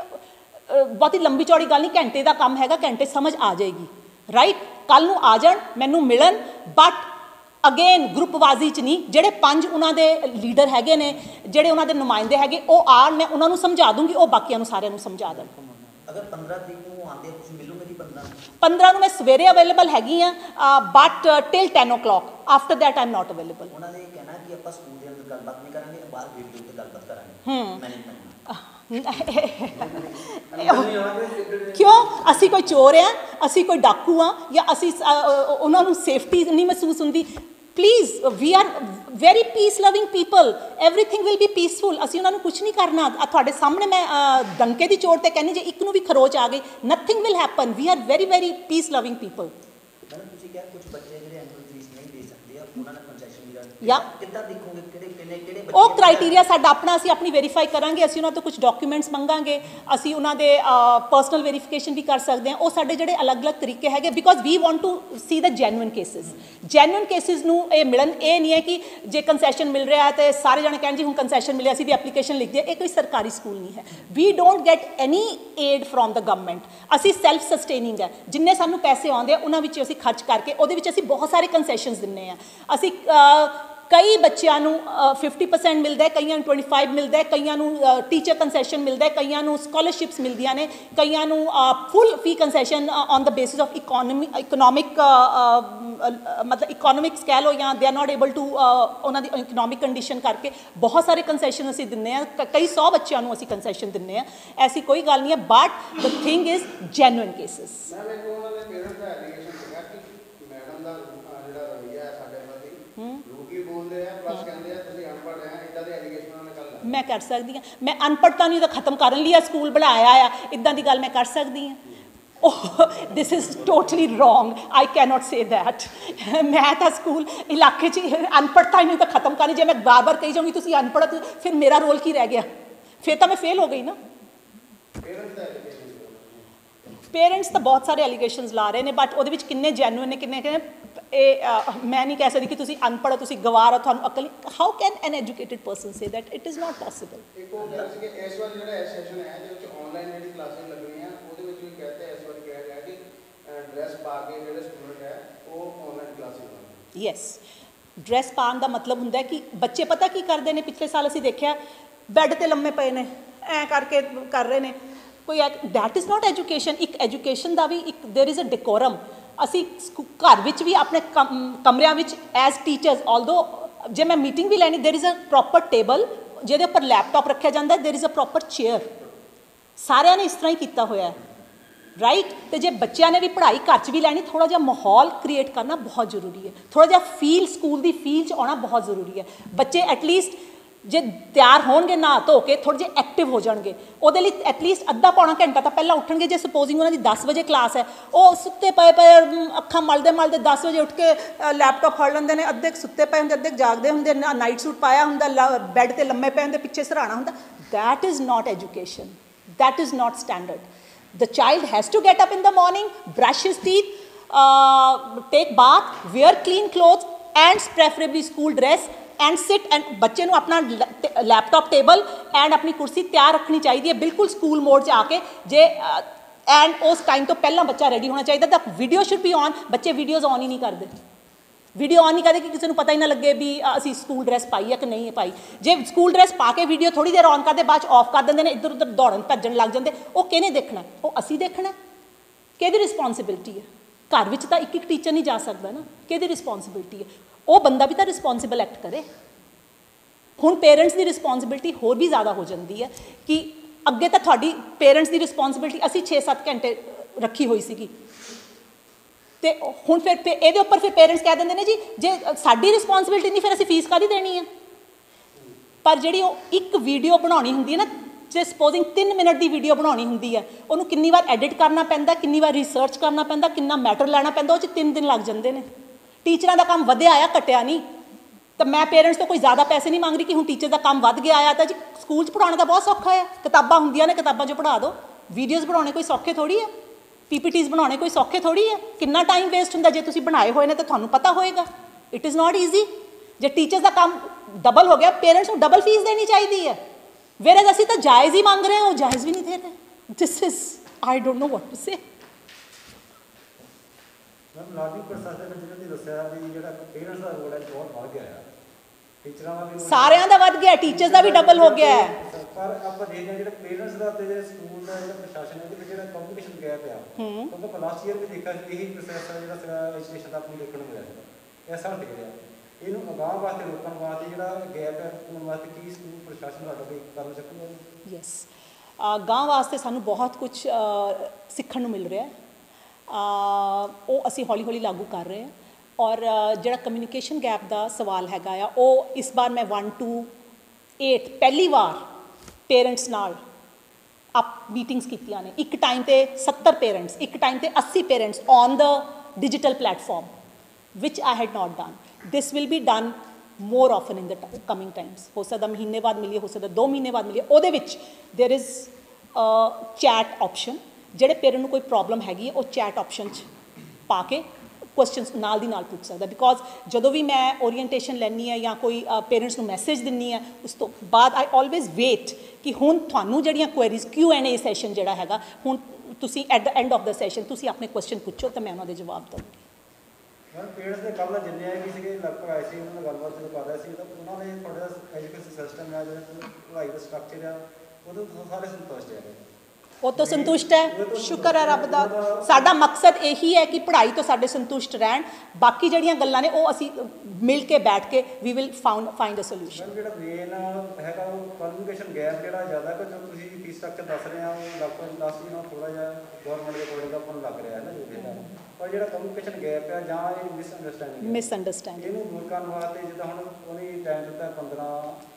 Speaker 2: ਬਹੁਤੀ ਲੰਬੀ ਚੌੜੀ ਗੱਲ ਨਹੀਂ, ਘੰਟੇ ਦਾ ਕੰਮ ਹੈਗਾ, ਘੰਟੇ ਸਮਝ ਆ ਜਾਏਗੀ, ਰਾਈਟ। ਕੱਲ੍ਹ ਨੂੰ ਆ ਜਾਣ, ਮੈਨੂੰ ਮਿਲਣ, ਬਟ ਅਗੇਨ ਗਰੁੱਪਬਾਜ਼ੀ 'ਚ ਨਹੀਂ। ਜਿਹੜੇ 5 ਉਹਨਾਂ ਦੇ ਲੀਡਰ ਹੈਗੇ ਨੇ, ਜਿਹੜੇ ਉਹਨਾਂ ਦੇ ਨੁਮਾਇੰਦੇ ਹੈਗੇ, ਉਹ ਆਉਣ, ਮੈਂ ਉਹਨਾਂ ਨੂੰ ਸਮਝਾ ਦੂੰਗੀ, ਉਹ ਬਾਕੀਆਂ ਨੂੰ ਸਾਰਿਆਂ ਨੂੰ ਸਮਝਾ ਦੇਣ।
Speaker 4: ਅਗਰ 15 ਤਰੀਕ ਨੂੰ ਆਉਂਦੇ ਤੁਸੀਂ ਮਿਲੋਗੇ ਜੀ?
Speaker 2: 15 ਨੂੰ ਮੈਂ ਸਵੇਰੇ ਅਵੇਲੇਬਲ ਹੈਗੀ ਹਾਂ, but till 10 o'clock, after that I am not available.
Speaker 4: ਉਹਨਾਂ ਨੇ ਕਹਿਣਾ ਕਿ ਆਪਾਂ ਸਕੂਲ ਦੇ ਅੰਦਰ ਗੱਲਬਾਤ ਨਹੀਂ ਕਰਾਂਗੇ, ਬਾਹਰ ਗੇਟ ਦੇ ਉੱਤੇ ਗੱਲਬਾਤ ਕਰਾਂਗੇ ਮੈਨੇਜਮੈਂਟ। ਕਿਉਂ? ਅਸੀਂ ਕੋਈ ਚੋਰ ਆ, ਅਸੀਂ ਕੋਈ ਡਾਕੂ ਆ, ਜਾਂ ਅਸੀਂ ਉਹਨਾਂ ਨੂੰ ਸੇਫਟੀ ਨਹੀਂ ਮਹਿਸੂਸ ਹੁੰਦੀ? Please, we are very peace loving people, everything will be peaceful. ਅਸੀਂ ਉਹਨਾਂ ਨੂੰ ਕੁਛ ਨਹੀਂ ਕਰਨਾ। ਤੁਹਾਡੇ ਸਾਹਮਣੇ ਮੈਂ ਡੰਕੇ ਦੀ ਚੋਟ ਤੇ ਕਹਿੰਦੀ, ਜੇ ਇੱਕ ਨੂੰ ਵੀ ਖਰੋਚ ਆ ਗਈ, nothing will happen. We are very very peace loving people. Madam ਤੁਸੀਂ ਕਿਹਾ ਕੁਝ ਬੱਚੇ ਜਿਹੜੇ ਐਨੂਅਲ ਫੀਸ ਨਹੀਂ ਦੇ ਸਕਦੇ ਆ, ਉਹਨਾਂ ਦਾ ਕੰਸੈਸ਼ਨ
Speaker 2: ਜਾਂ
Speaker 4: ਕਿੱਦਾਂ ਦੇਖੋਗੇ? ਕਿਹੜੇ
Speaker 2: ਉਹ ਕ੍ਰਾਈਟੀਰੀਆ ਸਾਡਾ ਆਪਣਾ, ਅਸੀਂ ਆਪਣੀ ਵੈਰੀਫਾਈ ਕਰਾਂਗੇ। ਅਸੀਂ ਉਹਨਾਂ ਤੋਂ ਕੁਝ ਡਾਕੂਮੈਂਟਸ ਮੰਗਾਂਗੇ, ਅਸੀਂ ਉਹਨਾਂ ਦੇ ਪਰਸਨਲ ਵੈਰੀਫਿਕੇਸ਼ਨ ਵੀ ਕਰ ਸਕਦੇ ਹਾਂ। ਉਹ ਸਾਡੇ ਜਿਹੜੇ ਅਲੱਗ-ਅਲੱਗ ਤਰੀਕੇ ਹੈਗੇ, because we want to see the genuine cases. Genuine cases ਨੂੰ ਇਹ ਮਿਲਣ, ਇਹ ਨਹੀਂ ਹੈ ਕਿ ਜੇ ਕੰਸੈਸ਼ਨ ਮਿਲ ਰਿਹਾ ਹੈ ਤੇ ਸਾਰੇ ਜਣੇ ਕਹਿਣ ਜੀ ਹੁਣ ਕੰਸੈਸ਼ਨ ਮਿਲਿਆ, ਅਸੀਂ ਵੀ ਐਪਲੀਕੇਸ਼ਨ ਲਿਖ ਦਈਏ। ਇਹ ਕੋਈ ਸਰਕਾਰੀ ਸਕੂਲ ਨਹੀਂ ਹੈ। We don't get any aid from the government. ਅਸੀਂ ਸੈਲਫ ਸਸਟੇਨਿੰਗ ਹੈ। ਜਿੰਨੇ ਸਾਨੂੰ ਪੈਸੇ ਆਉਂਦੇ ਆ ਉਹਨਾਂ ਵਿੱਚ ਅਸੀਂ ਖਰਚ ਕਰਕੇ, ਉਹਦੇ ਵਿੱਚ ਅਸੀਂ ਬਹੁਤ ਸਾਰੇ ਕੰਸੈਸ਼ਨਸ ਦਿੰਦੇ ਹਾਂ। ਅਸੀਂ ਕਈ ਬੱਚਿਆਂ ਨੂੰ 50% ਮਿਲਦਾ ਹੈ, ਕਈਆਂ ਨੂੰ 25 ਮਿਲਦਾ ਹੈ, ਕਈਆਂ ਨੂੰ ਟੀਚਰ ਕੰਸੈਸ਼ਨ ਮਿਲਦਾ ਹੈ, ਕਈਆਂ ਨੂੰ ਸਕਾਲਰਸ਼ਿਪਸ ਮਿਲਦੀਆਂ ਨੇ, ਕਈਆਂ ਨੂੰ full fee concession on the basis of economic ਮਤਲਬ ਇਕਨੋਮਿਕਸ ਕਹਿ ਲਓ, ਜਾਂ they are not able to, ਉਹਨਾਂ ਦੀ ਇਕਨੋਮਿਕ ਕੰਡੀਸ਼ਨ ਕਰਕੇ ਬਹੁਤ ਸਾਰੇ ਕੰਸੈਸ਼ਨ ਅਸੀਂ ਦਿੰਦੇ ਹਾਂ। ਕਈ 100 ਬੱਚਿਆਂ ਨੂੰ ਅਸੀਂ ਕੰਸੈਸ਼ਨ ਦਿੰਦੇ ਹਾਂ। ਐਸੀ ਕੋਈ ਗੱਲ ਨਹੀਂ ਹੈ, but the thing is genuine cases.
Speaker 3: ਬੋਲਦੇ ਆ, ਪਲੱਸ ਕਹਿੰਦੇ ਆ ਤੁਸੀਂ ਅਨਪੜ੍ਹ ਆ, ਇਦਾਂ ਦੇ ਐਲੀਗੇਸ਼ਨ ਉਹਨਾਂ ਨੇ ਕੱਲ ਲਾਏ।
Speaker 4: मैं कर सकती हाँ, मैं अनपढ़ता नहीं तो खत्म करने लिए स्कूल बनाया आ, इदां दी गल मैं कर सकती हाँ। This is totally wrong, I can not say that. मैं तो स्कूल इलाके अनपढ़ता ही नहीं तो खत्म करनी, जे मैं बार बार कही जाऊँगी तुसीं अनपढ़, फिर मेरा रोल की रह गया, फिर तो मैं फेल हो गई ना। पेरेंट्स तो बहुत सारे एलीगेशनस ला रहे हैं, बट वो किन्ने जैनुइन ने किन्ने मैं नहीं कह सकती कि तुसीं अनपढ़ हो, तुसीं गवार हो, तुहानूं अकल। How can an educated person say that? It is not possible.
Speaker 3: एक वो कह रहे थे कि इस बार ਜਿਹੜਾ ਸੈਸ਼ਨ ਹੈ ਜਿਹਦੇ ਵਿੱਚ ਆਨਲਾਈਨ ਜਿਹੜੀ ਕਲਾਸਾਂ ਲੱਗਣੀਆਂ ਉਹਦੇ ਵਿੱਚ ਵੀ ਕਹਿੰਦੇ ਇਸ ਵਾਰ ਕਿਹਾ ਗਿਆ ਕਿ ਡਰੈਸ ਪਾ ਕੇ ਜਿਹੜੇ ਸਟੂਡੈਂਟ ਹੈ ਉਹ ਆਨਲਾਈਨ ਕਲਾਸਾਂ ਲਾਉਣ।
Speaker 4: ਯੈਸ, ਡਰੈਸ ਪਾਉਣ ਦਾ ਮਤਲਬ ਹੁੰਦਾ ਕਿ ਬੱਚੇ ਪਤਾ ਕੀ ਕਰਦੇ ਨੇ, ਪਿਛਲੇ ਸਾਲ ਅਸੀਂ ਦੇਖਿਆ ਬੈੱਡ ਤੇ ਲੰਮੇ ਪਏ ਨੇ, ਐਂ ਕਰਕੇ ਕਰ ਰਹੇ ਨੇ ਕੋਈ। That is not education. ਇੱਕ ਐਜੂਕੇਸ਼ਨ ਦਾ ਵੀ ਇੱਕ ਦੇयर इज़ अ डेकोरम। ਅਸੀਂ ਘਰ ਵਿੱਚ ਵੀ ਆਪਣੇ ਕਮਰਿਆਂ ਵਿੱਚ ਐਜ਼ ਟੀਚਰਸ, ਆਲਦੋ ਜੇ ਮੈਂ ਮੀਟਿੰਗ ਵੀ ਲੈਣੀ, there is a proper table ਜਿਹਦੇ ਉੱਪਰ ਲੈਪਟਾਪ ਰੱਖਿਆ ਜਾਂਦਾ, there is a proper chair. ਸਾਰਿਆਂ ਨੇ ਇਸ ਤਰ੍ਹਾਂ ਹੀ ਕੀਤਾ ਹੋਇਆ ਹੈ, ਰਾਈਟ। ਤੇ ਜੇ ਬੱਚਿਆਂ ਨੇ ਵੀ ਪੜ੍ਹਾਈ ਘਰ 'ਚ ਵੀ ਲੈਣੀ, ਥੋੜ੍ਹਾ ਜਿਹਾ ਮਾਹੌਲ ਕ੍ਰੀਏਟ ਕਰਨਾ ਬਹੁਤ ਜ਼ਰੂਰੀ ਹੈ, ਥੋੜ੍ਹਾ ਜਿਹਾ ਫੀਲ, ਸਕੂਲ ਦੀ ਫੀਲ 'ਚ ਆਉਣਾ ਬਹੁਤ ਜ਼ਰੂਰੀ ਹੈ। ਬੱਚੇ ਐਟਲੀਸਟ ਜੇ ਤਿਆਰ ਹੋਣਗੇ ਨਹਾ ਧੋ ਕੇ, ਥੋੜ੍ਹੇ ਜਿਹੇ ਐਕਟਿਵ ਹੋ ਜਾਣਗੇ। ਉਹਦੇ ਲਈ ਐਟਲੀਸਟ ਅੱਧਾ ਪੌਣਾ ਘੰਟਾ ਤਾਂ ਪਹਿਲਾਂ ਉੱਠਣਗੇ। ਜੇ ਸਪੋਜ਼ਿੰਗ ਉਹਨਾਂ ਦੀ 10 ਵਜੇ ਕਲਾਸ ਹੈ, ਉਹ ਸੁੱਤੇ ਪਏ ਅੱਖਾਂ ਮਲਦੇ ਮਲਦੇ 10 ਵਜੇ ਉੱਠ ਕੇ ਲੈਪਟਾਪ ਫੜ ਲੈਂਦੇ ਨੇ। ਅੱਧੇ ਸੁੱਤੇ ਪਏ ਹੁੰਦੇ, ਅੱਧੇ ਜਾਗਦੇ ਹੁੰਦੇ, ਨਾਈਟ ਸੂਟ ਪਾਇਆ ਹੁੰਦਾ, ਬੈੱਡ 'ਤੇ ਲੰਮੇ ਪਏ ਹੁੰਦੇ, ਪਿੱਛੇ ਸਰਾਣਾ ਹੁੰਦਾ। That is not education, that is not standard. The child has to get up in the morning, brush his teeth, take bath, wear clean clothes and preferably school dress and sit and बच्चे ਨੂੰ अपना laptop table and अपनी कुर्सी तैयार रखनी चाहिए बिल्कुल school mode 'ਚ आ के। जे एंड उस टाइम तो पहला बच्चा रेडी होना चाहिए। The video should be on. बच्चे वीडियोज़ ऑन ही नहीं करते, वीडियो ऑन नहीं करते कि किसी को पता ही ना लगे भी असी स्कूल ड्रैस पाई है कि नहीं पाई। जे स्कूल ड्रैस पा के वीडियो थोड़ी देर ऑन करते, बाद ऑफ कर देंगे, इधर उधर दौड़न भजन लग जाते। वो किहने देखना? वो असी देखना। किहदी रिस्पॉन्सिबिलिटी है? घर विच तां एक टीचर नहीं जा सकता ना, किहदी रिस्पॉन्सिबिलिटी है? वो बंदा भी तो रिस्पॉन्सिबल एक्ट करे। हुण पेरेंट्स की रिस्पॉन्सिबिलिटी होर भी ज़्यादा हो जाती है कि अगे तो तुहाडी पेरेंट्स की रिस्पॉन्सिबिलिटी असी 6-7 घंटे रखी हुई सीगी, तो हुण फिर ये उपर फिर पेरेंट्स कह देंगे ने जी जे साडी रिस्पॉन्सिबिलिटी नहीं, फिर असी फीस काहदी देनी है? पर जिहड़ी एक वीडियो बनानी हुंदी है ना, जे सपोजिंग 3 मिनट की वीडियो बनानी हुंदी है, उन्होंने कितनी बार एडिट करना पैंदा, कितनी बार रिसर्च करना पैंदा, कितना मैटर लैना पैंदा, वो 3 दिन लग जाते हैं। टीचर का काम वधिया आया, घटिया नहीं। तो मैं पेरेंट्स तो कोई ज़्यादा पैसे नहीं मांग रही कि हुण टीचर का काम वध गया आया। तो जी स्कूल पढ़ाना तो बहुत सौखा है, किताबां हुंदियां ने, किताबां 'चों पढ़ा दो। वीडियोज़ बनाने कोई सौखे थोड़ी है, PPTs बनाने कोई सौखे थोड़ी है। कितना टाइम वेस्ट होंदा जे तुसीं बनाए हुए ने, तो तुहानूं पता होएगा। It is not easy. जे टीचर्स का काम डबल हो गया, पेरेंट्स को डबल फीस देनी चाहिए है। वेरेज असीं तो जायज़ ही मांग रहे हैं, वो जायज़ भी नहीं दे रहे। This is I don't know what to say.
Speaker 5: Ma'am लाडली प्रशासन ने जिन्होंने दस्सिया भी जिहड़ा पेरेंट्स का रोल है बहुत बढ़ गया है, टीचरां का भी
Speaker 4: सारिਆਂ ਦਾ ਵੱਧ ਗਿਆ, टीचर्स का भी डबल हो गया है।
Speaker 5: पर ਆਪਾਂ ਦੇਖਦੇ ਹਾਂ ਜਿਹੜਾ पेरेंट्स ਦਾ ਤੇ ਜਿਹੜੇ ਸਕੂਲ ਦਾ ਜਿਹੜਾ ਪ੍ਰਸ਼ਾਸਨ ਹੈ ਉਹਦੇ ਜਿਹੜਾ ਕਮਿਊਨੀਕੇਸ਼ਨ ਗੈਪ ਆ, ਕਿਉਂਕਿ ਆਪਾਂ ਲਾਸਟ ਈਅਰ ਵੀ ਦੇਖਿਆ ਸੀ ਇਹੀ ਪ੍ਰੋਸੈਸ ਹੈ ਜਿਹੜਾ ਸੀਗਾ ਐਜੂਕੇਸ਼ਨ ਦਾ ਆਪਾਂ ਨੂੰ ਦੇਖਣ ਨੂੰ ਮਿਲਿਆ ਸੀ। ਐਸਾ ਟਿਕ ਰਿਹਾ ਇਹਨੂੰ ਅਗਾਂਹ ਵਾਸਤੇ ਰੋਕਣ ਵਾਸਤੇ ਜਿਹੜਾ ਗੈਪ ਹੈ ਉਹਨਾਂ ਵਾਸਤੇ ਕੀ ਸਕੂਲ ਪ੍ਰਸ਼ਾਸਨ ਸਾਡਾ ਕੋਈ ਕਰਨ ਸਕੂਗਾ?
Speaker 4: ਯੈਸ, ਗਾਂਹ ਵਾਸਤੇ ਸਾਨੂੰ ਬਹੁਤ ਕੁਝ ਸਿੱਖਣ ਨੂੰ ਮਿਲ ਰਿਹਾ ਹੈ। ਉਹ ਅਸੀਂ ਹੌਲੀ ਹੌਲੀ ਲਾਗੂ ਕਰ ਰਹੇ ਹਾਂ। ਔਰ ਜਿਹੜਾ ਕਮਿਊਨੀਕੇਸ਼ਨ ਗੈਪ ਦਾ ਸਵਾਲ ਹੈਗਾ ਆ, ਉਹ ਇਸ ਵਾਰ ਮੈਂ 1 to 8 ਪਹਿਲੀ ਵਾਰ ਪੇਰੈਂਟਸ ਨਾਲ ਮੀਟਿੰਗਸ ਕੀਤੀਆਂ ਨੇ। ਇੱਕ ਟਾਈਮ 'ਤੇ 70 ਪੇਰੈਂਟਸ, ਇੱਕ ਟਾਈਮ 'ਤੇ 80 parents on the digital platform, which I had not done. This will be done more often in the coming times। हो सकता महीने बाद मिलिए, हो सकता 2 महीने बाद मिलिए। ਉਹਦੇ ਵਿੱਚ there is चैट ऑप्शन, ਜਿਹੜੇ पेरेंट ਨੂੰ ਕੋਈ प्रॉब्लम हैगी है, वो चैट ऑप्शन 'ਚ पा के क्वेश्चनस नाल दी नाल पूछ सकता। बिकॉज ਜਦੋਂ ਵੀ मैं ओरीएंटेशन लैनी है या कोई पेरेंट्स ਨੂੰ मैसेज दिनी है, उस तो बाद आई ऑलवेज वेट कि ਹੁਣ ਤੁਹਾਨੂੰ ਜਿਹੜੀਆਂ ਕੁਐਰੀਜ਼ Q&A ਸੈਸ਼ਨ ਜਿਹੜਾ ਹੈਗਾ, ਹੁਣ ਤੁਸੀਂ at the end of the session ਤੁਸੀਂ ਆਪਣੇ ਕੁਐਸਚਨ ਪੁੱਛੋ ਤਾਂ ਮੈਂ ਉਹਨਾਂ ਦੇ ਜਵਾਬ ਦਵਾਂਗੀ।
Speaker 5: ਮੈਮ ਪੇਰੈਂਟਸ ਦੇ ਕੱਲ੍ਹ ਜਿੰਨੇ ਆਏ ਵੀ ਸੀਗੇ ਲਗਭਗ ਆਏ ਸੀ, ਉਹਨਾਂ ਨਾਲ ਗੱਲਬਾਤ ਜਦੋਂ ਕਰ ਰਿਹਾ ਸੀ ਤਾਂ ਉਹਨਾਂ ਨੇ ਤੁਹਾਡਾ ਐਜੂਕੇਸ਼ਨ ਸਿਸਟਮ ਹੈ, ਜਿਹੜਾ ਪੜ੍ਹਾਈ ਦਾ ਸਟਰਕਚਰ ਆ, ਉਹਦੇ ਤੋਂ ਸਾਰੇ ਸੰਤੁਸ਼ਟ ਹੈ।
Speaker 4: ਉਹ ਤੋਂ ਸੰਤੁਸ਼ਟ ਹੈ, ਸ਼ੁਕਰ ਹੈ ਰੱਬ ਦਾ। ਸਾਡਾ ਮਕਸਦ ਇਹੀ ਹੈ ਕਿ ਪੜ੍ਹਾਈ ਤੋਂ ਸਾਡੇ ਸੰਤੁਸ਼ਟ ਰਹਿਣ। ਬਾਕੀ ਜਿਹੜੀਆਂ ਗੱਲਾਂ ਨੇ ਉਹ ਅਸੀਂ ਮਿਲ ਕੇ ਬੈਠ ਕੇ we will find a solution.
Speaker 5: ਜਿਹੜਾ ਮੇਨ ਹੈਗਾ ਉਹ ਕਮਿਊਨੀਕੇਸ਼ਨ ਗੈਪ ਜਿਹੜਾ ਜ਼ਿਆਦਾ ਕਿ ਜੋ ਤੁਸੀਂ ਫੀਸ ਸਟਰਕਚਰ ਦੱਸ ਰਹੇ ਆ, ਉਹ ਲਗਭਗ ਲਾਸਟ ਨਾਲ ਥੋੜ੍ਹਾ ਜਿਹਾ ਗੌਰਮੈਂਟ ਦੇ ਅਕੋਰਡਿੰਗ ਆਪਾਂ ਨੂੰ ਲੱਗ ਰਿਹਾ ਹੈ ਨਾ ਜੋ ਕਿ, ਪਰ ਜਿਹੜਾ ਕਮਿਊਨੀਕੇਸ਼ਨ ਗੈਪ ਆ ਜਾਂ ਇਹ ਮਿਸਅੰਡਰਸਟੈਂਡਿੰਗ ਇਹਨੂੰ ਦੂਰ ਕਰਨ ਵਾਸਤੇ ਜਿੱਦਾਂ ਹੁਣ ਉਹਨੇ ਟਾਈਮ ਦਿੱਤਾ 15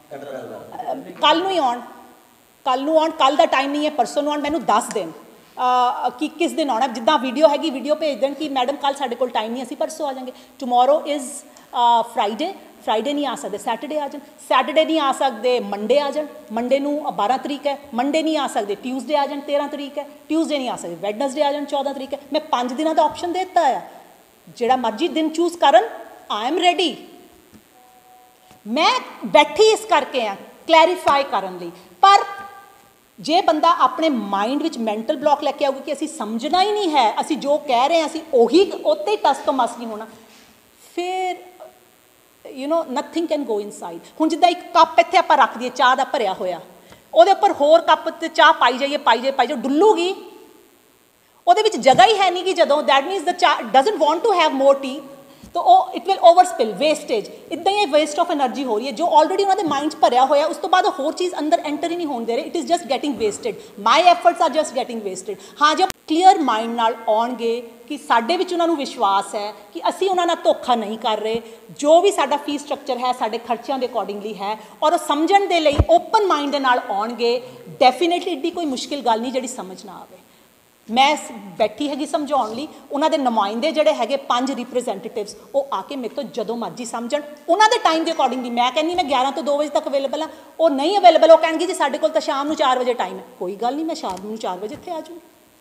Speaker 4: ਕੱਲ੍ਹ ਨੂੰ ਹੀ ਆਉਣ, ਕੱਲ੍ਹ ਨੂੰ ਆਉਣ, ਕੱਲ੍ਹ ਦਾ ਟਾਈਮ ਨਹੀਂ ਹੈ, ਪਰਸੋਂ ਨੂੰ ਆਉਣ, ਮੈਨੂੰ ਦੱਸ ਦੇਣ ਕਿ ਕਿਸ ਦਿਨ ਆਉਣਾ। ਜਿੱਦਾਂ ਵੀਡੀਓ ਹੈਗੀ ਵੀਡੀਓ ਭੇਜ ਦੇਣ ਕਿ ਮੈਡਮ ਕੱਲ੍ਹ ਸਾਡੇ ਕੋਲ ਟਾਈਮ ਨਹੀਂ, ਅਸੀਂ ਪਰਸੋਂ ਆ ਜਾਵਾਂਗੇ। ਟਮੋਰੋ ਇਜ਼ ਫਰਾਈਡੇ, ਫਰਾਈਡੇ ਨਹੀਂ ਆ ਸਕਦੇ, ਸੈਟਰਡੇ ਆ ਜਾਣ, ਸੈਟਰਡੇ ਨਹੀਂ ਆ ਸਕਦੇ, ਮੰਡੇ ਆ ਜਾਣ, ਮੰਡੇ ਨੂੰ 12 ਤਰੀਕ ਹੈ, ਮੰਡੇ ਨਹੀਂ ਆ ਸਕਦੇ, ਟਿਊਜ਼ਡੇ ਆ ਜਾਣ, 13 ਤਰੀਕ ਹੈ, ਟਿਊਜ਼ਡੇ ਨਹੀਂ ਆ ਸਕਦੇ, ਵੈਡਨਸਡੇ ਆ ਜਾਣ, 14 ਤਰੀਕ ਹੈ। ਮੈਂ 5 ਦਿਨਾਂ ਦਾ ਆਪਸ਼ਨ ਦੇ ਦਿੱਤਾ ਆ, ਜਿਹੜਾ ਮਰਜ਼ੀ ਦਿਨ ਚੂਜ਼ ਕਰਨ, ਆਈ ਐਮ ਰੈਡੀ। ਮੈਂ ਬੈਠੀ ਇਸ ਕਰਕੇ ਆ ਕਲੈਰੀਫਾਈ ਕਰਨ ਲਈ। ਪਰ ਜੇ ਬੰਦਾ ਆਪਣੇ ਮਾਈਂਡ ਵਿੱਚ ਮੈਂਟਲ ਬਲੌਕ ਲੈ ਕੇ ਆਊਗਾ ਕਿ ਅਸੀਂ ਸਮਝਣਾ ਹੀ ਨਹੀਂ ਹੈ, ਅਸੀਂ ਜੋ ਕਹਿ ਰਹੇ ਹਾਂ ਅਸੀਂ ਉਹੀ ਉੱਤੇ ਹੀ ਟਸ ਤੋਂ ਮਸ ਨਹੀਂ ਹੋਣਾ, ਫਿਰ you know nothing can go inside. ਹੁਣ ਜਿੱਦਾਂ ਇੱਕ ਕੱਪ ਇੱਥੇ ਆਪਾਂ ਰੱਖ ਦਈਏ ਚਾਹ ਦਾ ਭਰਿਆ ਹੋਇਆ, ਉਹਦੇ ਉੱਪਰ ਹੋਰ ਕੱਪ 'ਤੇ ਚਾਹ ਪਾਈ ਜਾਈਏ ਪਾਈ ਜਾਈਏ ਪਾਈ ਜਾਈਏ, ਡੁੱਲੂਗੀ, ਉਹਦੇ ਵਿੱਚ ਜਗ੍ਹਾ ਹੀ ਹੈ ਨਹੀਂ ਕਿ ਜਦੋਂ ਦੈਟ ਮੀਨਸ ਦ ਚਾਹ doesn't want to have more tea, ਤਾਂ ਉਹ it will over spill, wastage. ਇੱਦਾਂ ਹੀ ਇਹ ਵੇਸਟ ਆਫ ਐਨਰਜੀ ਹੋ ਰਹੀ ਹੈ ਜੋ ਆਲਰੇਡੀ ਉਹਨਾਂ ਦੇ ਮਾਈਂਡ 'ਚ ਭਰਿਆ ਹੋਇਆ, ਉਸ ਤੋਂ ਬਾਅਦ ਹੋਰ ਚੀਜ਼ ਅੰਦਰ ਐਂਟਰ ਹੀ ਨਹੀਂ ਹੋਣ ਦੇ ਰਹੇ, it is just getting wasted, my efforts are just getting wasted. ਹਾਂ, ਜੋ ਕਲੀਅਰ ਮਾਈਂਡ ਨਾਲ ਆਉਣਗੇ ਕਿ ਸਾਡੇ ਵਿੱਚ ਉਹਨਾਂ ਨੂੰ ਵਿਸ਼ਵਾਸ ਹੈ ਕਿ ਅਸੀਂ ਉਹਨਾਂ ਨਾਲ ਧੋਖਾ ਨਹੀਂ ਕਰ ਰਹੇ, ਜੋ ਵੀ ਸਾਡਾ ਫੀਸ ਸਟਰਕਚਰ ਹੈ ਸਾਡੇ ਖਰਚਿਆਂ ਦੇ ਅਕੋਰਡਿੰਗਲੀ ਹੈ, ਔਰ ਉਹ ਸਮਝਣ ਦੇ ਲਈ ਓਪਨ ਮਾਈਂਡ ਦੇ ਨਾਲ ਆਉਣਗੇ, ਡੈਫੀਨੇਟਲੀ ਇੱਡੀ ਕੋਈ ਮੁਸ਼ਕਿਲ ਗੱਲ ਨਹੀਂ ਜਿਹੜੀ ਸਮਝ ਨਾ ਆਵੇ। ਮੈਂ ਬੈਠੀ ਹੈਗੀ ਸਮਝਾਉਣ ਲਈ, ਉਹਨਾਂ ਦੇ ਨੁਮਾਇੰਦੇ ਜਿਹੜੇ ਹੈਗੇ 5 ਰਿਪਰੈਜ਼ੈਂਟੇਟਿਵਸ, ਉਹ ਆ ਕੇ ਮੇਰੇ ਤੋਂ ਜਦੋਂ ਮਰਜ਼ੀ ਸਮਝਣ, ਉਹਨਾਂ ਦੇ ਟਾਈਮ ਦੇ ਅਕੋਰਡਿੰਗਲੀ। ਮੈਂ ਕਹਿੰਦੀ ਮੈਂ 11 ਤੋਂ 2 ਵਜੇ ਤੱਕ ਅਵੇਲੇਬਲ ਹਾਂ, ਉਹ ਨਹੀਂ ਅਵੇਲੇਬਲ, ਉਹ ਕਹਿਣਗੇ ਜੀ ਸਾਡੇ ਕੋਲ ਤਾਂ ਸ਼ਾਮ ਨੂੰ 4 ਵਜੇ ਟਾਈਮ ਹੈ, ਕੋਈ ਗੱਲ ਨਹੀਂ, ਮੈਂ ਸ਼ਾਮ ਨੂੰ 4 ਵਜੇ ਇੱਥੇ ਆ ਜਾਊਂ।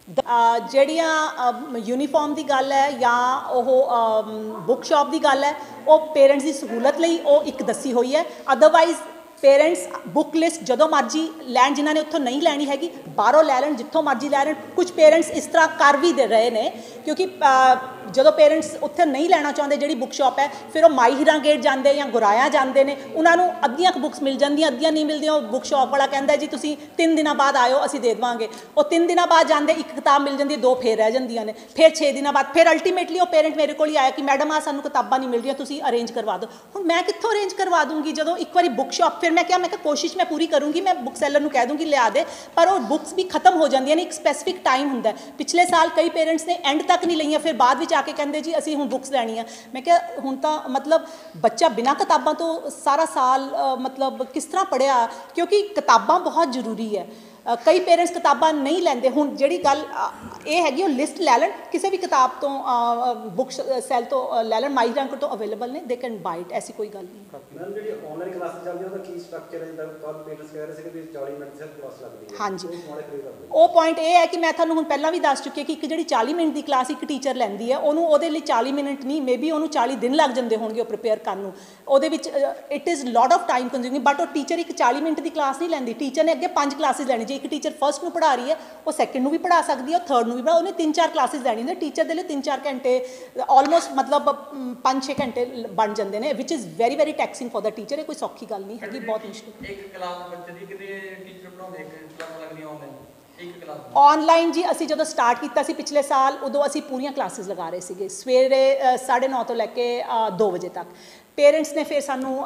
Speaker 4: ਜਿਹੜੀਆਂ ਯੂਨੀਫਾਰਮ ਦੀ ਗੱਲ ਹੈ ਜਾਂ ਉਹ ਬੁੱਕ ਸ਼ਾਪ ਦੀ ਗੱਲ ਹੈ, ਉਹ ਪੇਰੈਂਟਸ ਦੀ ਸਹੂਲਤ ਲਈ ਉਹ ਇੱਕ ਦੱਸੀ ਹੋਈ ਹੈ। ਅਦਰਵਾਈਜ਼ ਪੇਰੈਂਟਸ ਬੁੱਕ ਲਿਸਟ ਜਦੋਂ ਮਰਜ਼ੀ ਲੈਣ, ਜਿਨ੍ਹਾਂ ਨੇ ਉੱਥੋਂ ਨਹੀਂ ਲੈਣੀ ਹੈਗੀ ਬਾਹਰੋਂ ਲੈ ਲੈਣ, ਜਿੱਥੋਂ ਮਰਜ਼ੀ ਲੈ ਲੈਣ। ਕੁਝ ਪੇਰੈਂਟਸ ਇਸ ਤਰ੍ਹਾਂ ਕਰ ਵੀ ਦੇ ਰਹੇ ਨੇ, ਕਿਉਂਕਿ ਜਦੋਂ ਪੇਰੈਂਟਸ ਉੱਥੇ ਨਹੀਂ ਲੈਣਾ ਚਾਹੁੰਦੇ ਜਿਹੜੀ ਬੁੱਕ ਸ਼ਾਪ ਹੈ, ਫਿਰ ਉਹ ਮਾਈ ਹੀਰਾ ਗੇਟ ਜਾਂਦੇ ਜਾਂ ਗੁਰਾਇਆ ਜਾਂਦੇ ਨੇ, ਉਹਨਾਂ ਨੂੰ ਅੱਧੀਆਂ ਕੁ ਬੁੱਕਸ ਮਿਲ ਜਾਂਦੀਆਂ, ਅੱਧੀਆਂ ਨਹੀਂ ਮਿਲਦੀਆਂ। ਉਹ ਬੁੱਕ ਸ਼ਾਪ ਵਾਲਾ ਕਹਿੰਦਾ ਜੀ ਤੁਸੀਂ 3 ਦਿਨਾਂ ਬਾਅਦ ਆਇਓ, ਅਸੀਂ ਦੇ ਦੇਵਾਂਗੇ। ਉਹ 3 ਦਿਨਾਂ ਬਾਅਦ ਜਾਂਦੇ, ਇੱਕ ਕਿਤਾਬ ਮਿਲ ਜਾਂਦੀ, 2 ਫੇਰ ਰਹਿ ਜਾਂਦੀਆਂ ਨੇ, ਫਿਰ 6 ਦਿਨਾਂ ਬਾਅਦ ਫਿਰ ਅਲਟੀਮੇਟਲੀ ਉਹ ਪੇਰੈਂਟ ਮੇਰੇ ਕੋਲ ਹੀ ਆਇਆ ਕਿ ਮੈਡਮ ਆ ਸਾਨੂੰ ਕਿਤਾਬਾਂ ਨਹੀਂ ਮਿਲ ਰਹੀਆਂ, ਤੁਸੀਂ ਅਰੇਂਜ ਕਰਵਾ ਦਿਓ। ਹੁਣ ਮੈਂ ਕਿੱਥੋਂ ਅਰੇਂਜ ਕਰਵਾ ਦੂੰਗੀ ਜਦੋਂ ਇੱਕ ਵਾਰੀ ਬੁੱਕ ਸ਼ਾਪ, ਫਿਰ ਮੈਂ ਕਿਹਾ ਕੋਸ਼ਿਸ਼ ਮੈਂ ਪੂਰੀ ਕਰੂੰਗੀ, ਮੈਂ ਬੁੱਕ ਸੈਲਰ ਨੂੰ ਕਹਿ ਦੂੰਗੀ ਲਿਆ ਦੇ, ਪਰ ਉਹ ਬੁੱਕਸ ਵੀ ਖਤਮ ਹੋ ਜਾਂਦੀਆਂ ਨੇ, ਇੱਕ ਸਪੈਸੀਫਿਕ ਟਾਈਮ ਹੁੰਦਾ। ਪਿਛਲੇ ਸਾਲ ਕਈ ਪੇਰੈਂਟਸ ਨੇ ਐਂਡ ਤੱਕ ਨਹੀਂ ਲਈਆਂ, ਫਿਰ ਬਾਅਦ ਵਿੱਚ ਆ ਕੇ ਕਹਿੰਦੇ ਜੀ ਅਸੀਂ ਹੁਣ ਬੁੱਕਸ ਲੈਣੀ ਆ। ਮੈਂ ਕਿਹਾ ਹੁਣ ਤਾਂ ਮਤਲਬ ਬੱਚਾ ਬਿਨਾਂ ਕਿਤਾਬਾਂ ਤੋਂ ਸਾਰਾ ਸਾਲ ਮਤਲਬ ਕਿਸ ਤਰ੍ਹਾਂ ਪੜ੍ਹਿਆ, ਕਿਉਂਕਿ ਕਿਤਾਬਾਂ ਬਹੁਤ ਜ਼ਰੂਰੀ ਹੈ। ਕਈ ਪੇਰੈਂਟਸ ਕਿਤਾਬਾਂ ਨਹੀਂ ਲੈਂਦੇ। ਹੁਣ ਜਿਹੜੀ ਗੱਲ ਇਹ ਹੈਗੀ ਉਹ ਲਿਸਟ ਲੈ ਲੈਣ, ਕਿਸੇ ਵੀ ਕਿਤਾਬ ਤੋਂ ਬੁੱਕ ਸੈਲ ਤੋਂ ਲੈ ਲੈਣ, ਮਾਈ ਰੈਂਕ ਤੋਂ ਅਵੇਲੇਬਲ ਨੇ, ਦੇ ਕੈਨ ਬਾਈ ਇਟ, ਐਸੀ ਕੋਈ ਗੱਲ ਨਹੀਂ।
Speaker 5: ਮੈਮ ਜਿਹੜੀ ਆਨਲਾਈਨ ਕਲਾਸਿਸ ਚੱਲਦੀਆਂ ਉਹਦਾ ਕੀ ਸਟਰਕਚਰ ਹੈ? ਜਿੱਦਾਂ ਕੱਲ ਪੇਰੈਂਟਸ ਕਹਿ ਰਹੇ ਸੀ ਕਿ 40 ਮਿੰਟ ਦੀ ਕਲਾਸ ਲੱਗਦੀ ਹੈ।
Speaker 4: ਹਾਂਜੀ, ਉਹ ਪੁਆਇੰਟ ਇਹ ਹੈ ਕਿ ਮੈਂ ਤੁਹਾਨੂੰ ਹੁਣ ਪਹਿਲਾਂ ਵੀ ਦੱਸ ਚੁੱਕੀ ਕਿ ਇੱਕ ਜਿਹੜੀ 40 ਮਿੰਟ ਦੀ ਕਲਾਸ ਇੱਕ ਟੀਚਰ ਲੈਂਦੀ ਹੈ, ਉਹਨੂੰ ਉਹਦੇ ਲਈ 40 ਮਿੰਟ ਨਹੀਂ, ਮੇਬੀ ਉਹਨੂੰ 40 ਦਿਨ ਲੱਗ ਜਾਂਦੇ ਹੋਣਗੇ ਉਹ ਪ੍ਰਿਪੇਅਰ ਕਰਨ ਨੂੰ। ਉਹਦੇ ਵਿੱਚ it is lot of time consuming, but ਉਹ ਟੀਚਰ ਇੱਕ 40 ਮਿੰਟ ਦੀ ਕਲਾਸ ਨਹੀਂ ਲੈਂਦੀ। ਟੀਚਰ ਨੇ ਅੱਗੇ 5 ਕਲਾਸਿਸ ਲੈਣੀ। ਜੇ ਇੱਕ ਟੀਚਰ ਫਸਟ ਨੂੰ ਪੜ੍ਹਾ ਰਹੀ ਹੈ, ਉਹ ਸੈਕਿੰਡ ਨੂੰ ਵੀ ਪੜ੍ਹਾ ਸਕਦੀ ਹੈ, ਉਹ ਥਰਡ ਨੂੰ ਵੀ ਪੜ੍ਹਾ, ਉਹਨੇ 3-4 ਕਲਾਸਿਸ ਲੈਣੀ ਹੁੰਦੀ। ਟੀਚਰ ਦੇ ਲਈ 3-4 ਘੰਟੇ ਆਲਮੋਸਟ ਮਤਲਬ 5-6 ਘੰਟੇ ਬਣ ਜਾਂਦੇ ਨੇ, which is very very taxing for the teacher. ਇਹ ਕੋਈ ਸੌਖੀ ਗੱਲ ਨਹੀਂ ਹੈਗੀ, ਬਹੁਤ ਮੁਸ਼ਕਿਲ।
Speaker 6: ਇੱਕ ਕਲਾਸ ਬੱਚੇ ਦੀ ਕਿਤੇ ਟੀਚਰ ਪੜਾਉਂਦੇ, ਇੱਕ ਕਲਾਸ ਲੱਗਦੀ ਆਨਲਾਈਨ, ਇੱਕ ਕਲਾਸ
Speaker 4: ਆਨਲਾਈਨ ਜੀ ਅਸੀਂ ਜਦੋਂ ਸਟਾਰਟ ਕੀਤਾ ਸੀ ਪਿਛਲੇ ਸਾਲ, ਉਦੋਂ ਅਸੀਂ ਪੂਰੀਆਂ ਕਲਾਸਿਸ ਲਗਾ ਰਹੇ ਸੀਗੇ, ਸਵੇਰੇ 9:30 ਤੋਂ ਲੈ ਕੇ 2 ਵਜੇ ਤੱਕ। ਪੇਰੈਂਟਸ ਨੇ ਫਿਰ ਸਾਨੂੰ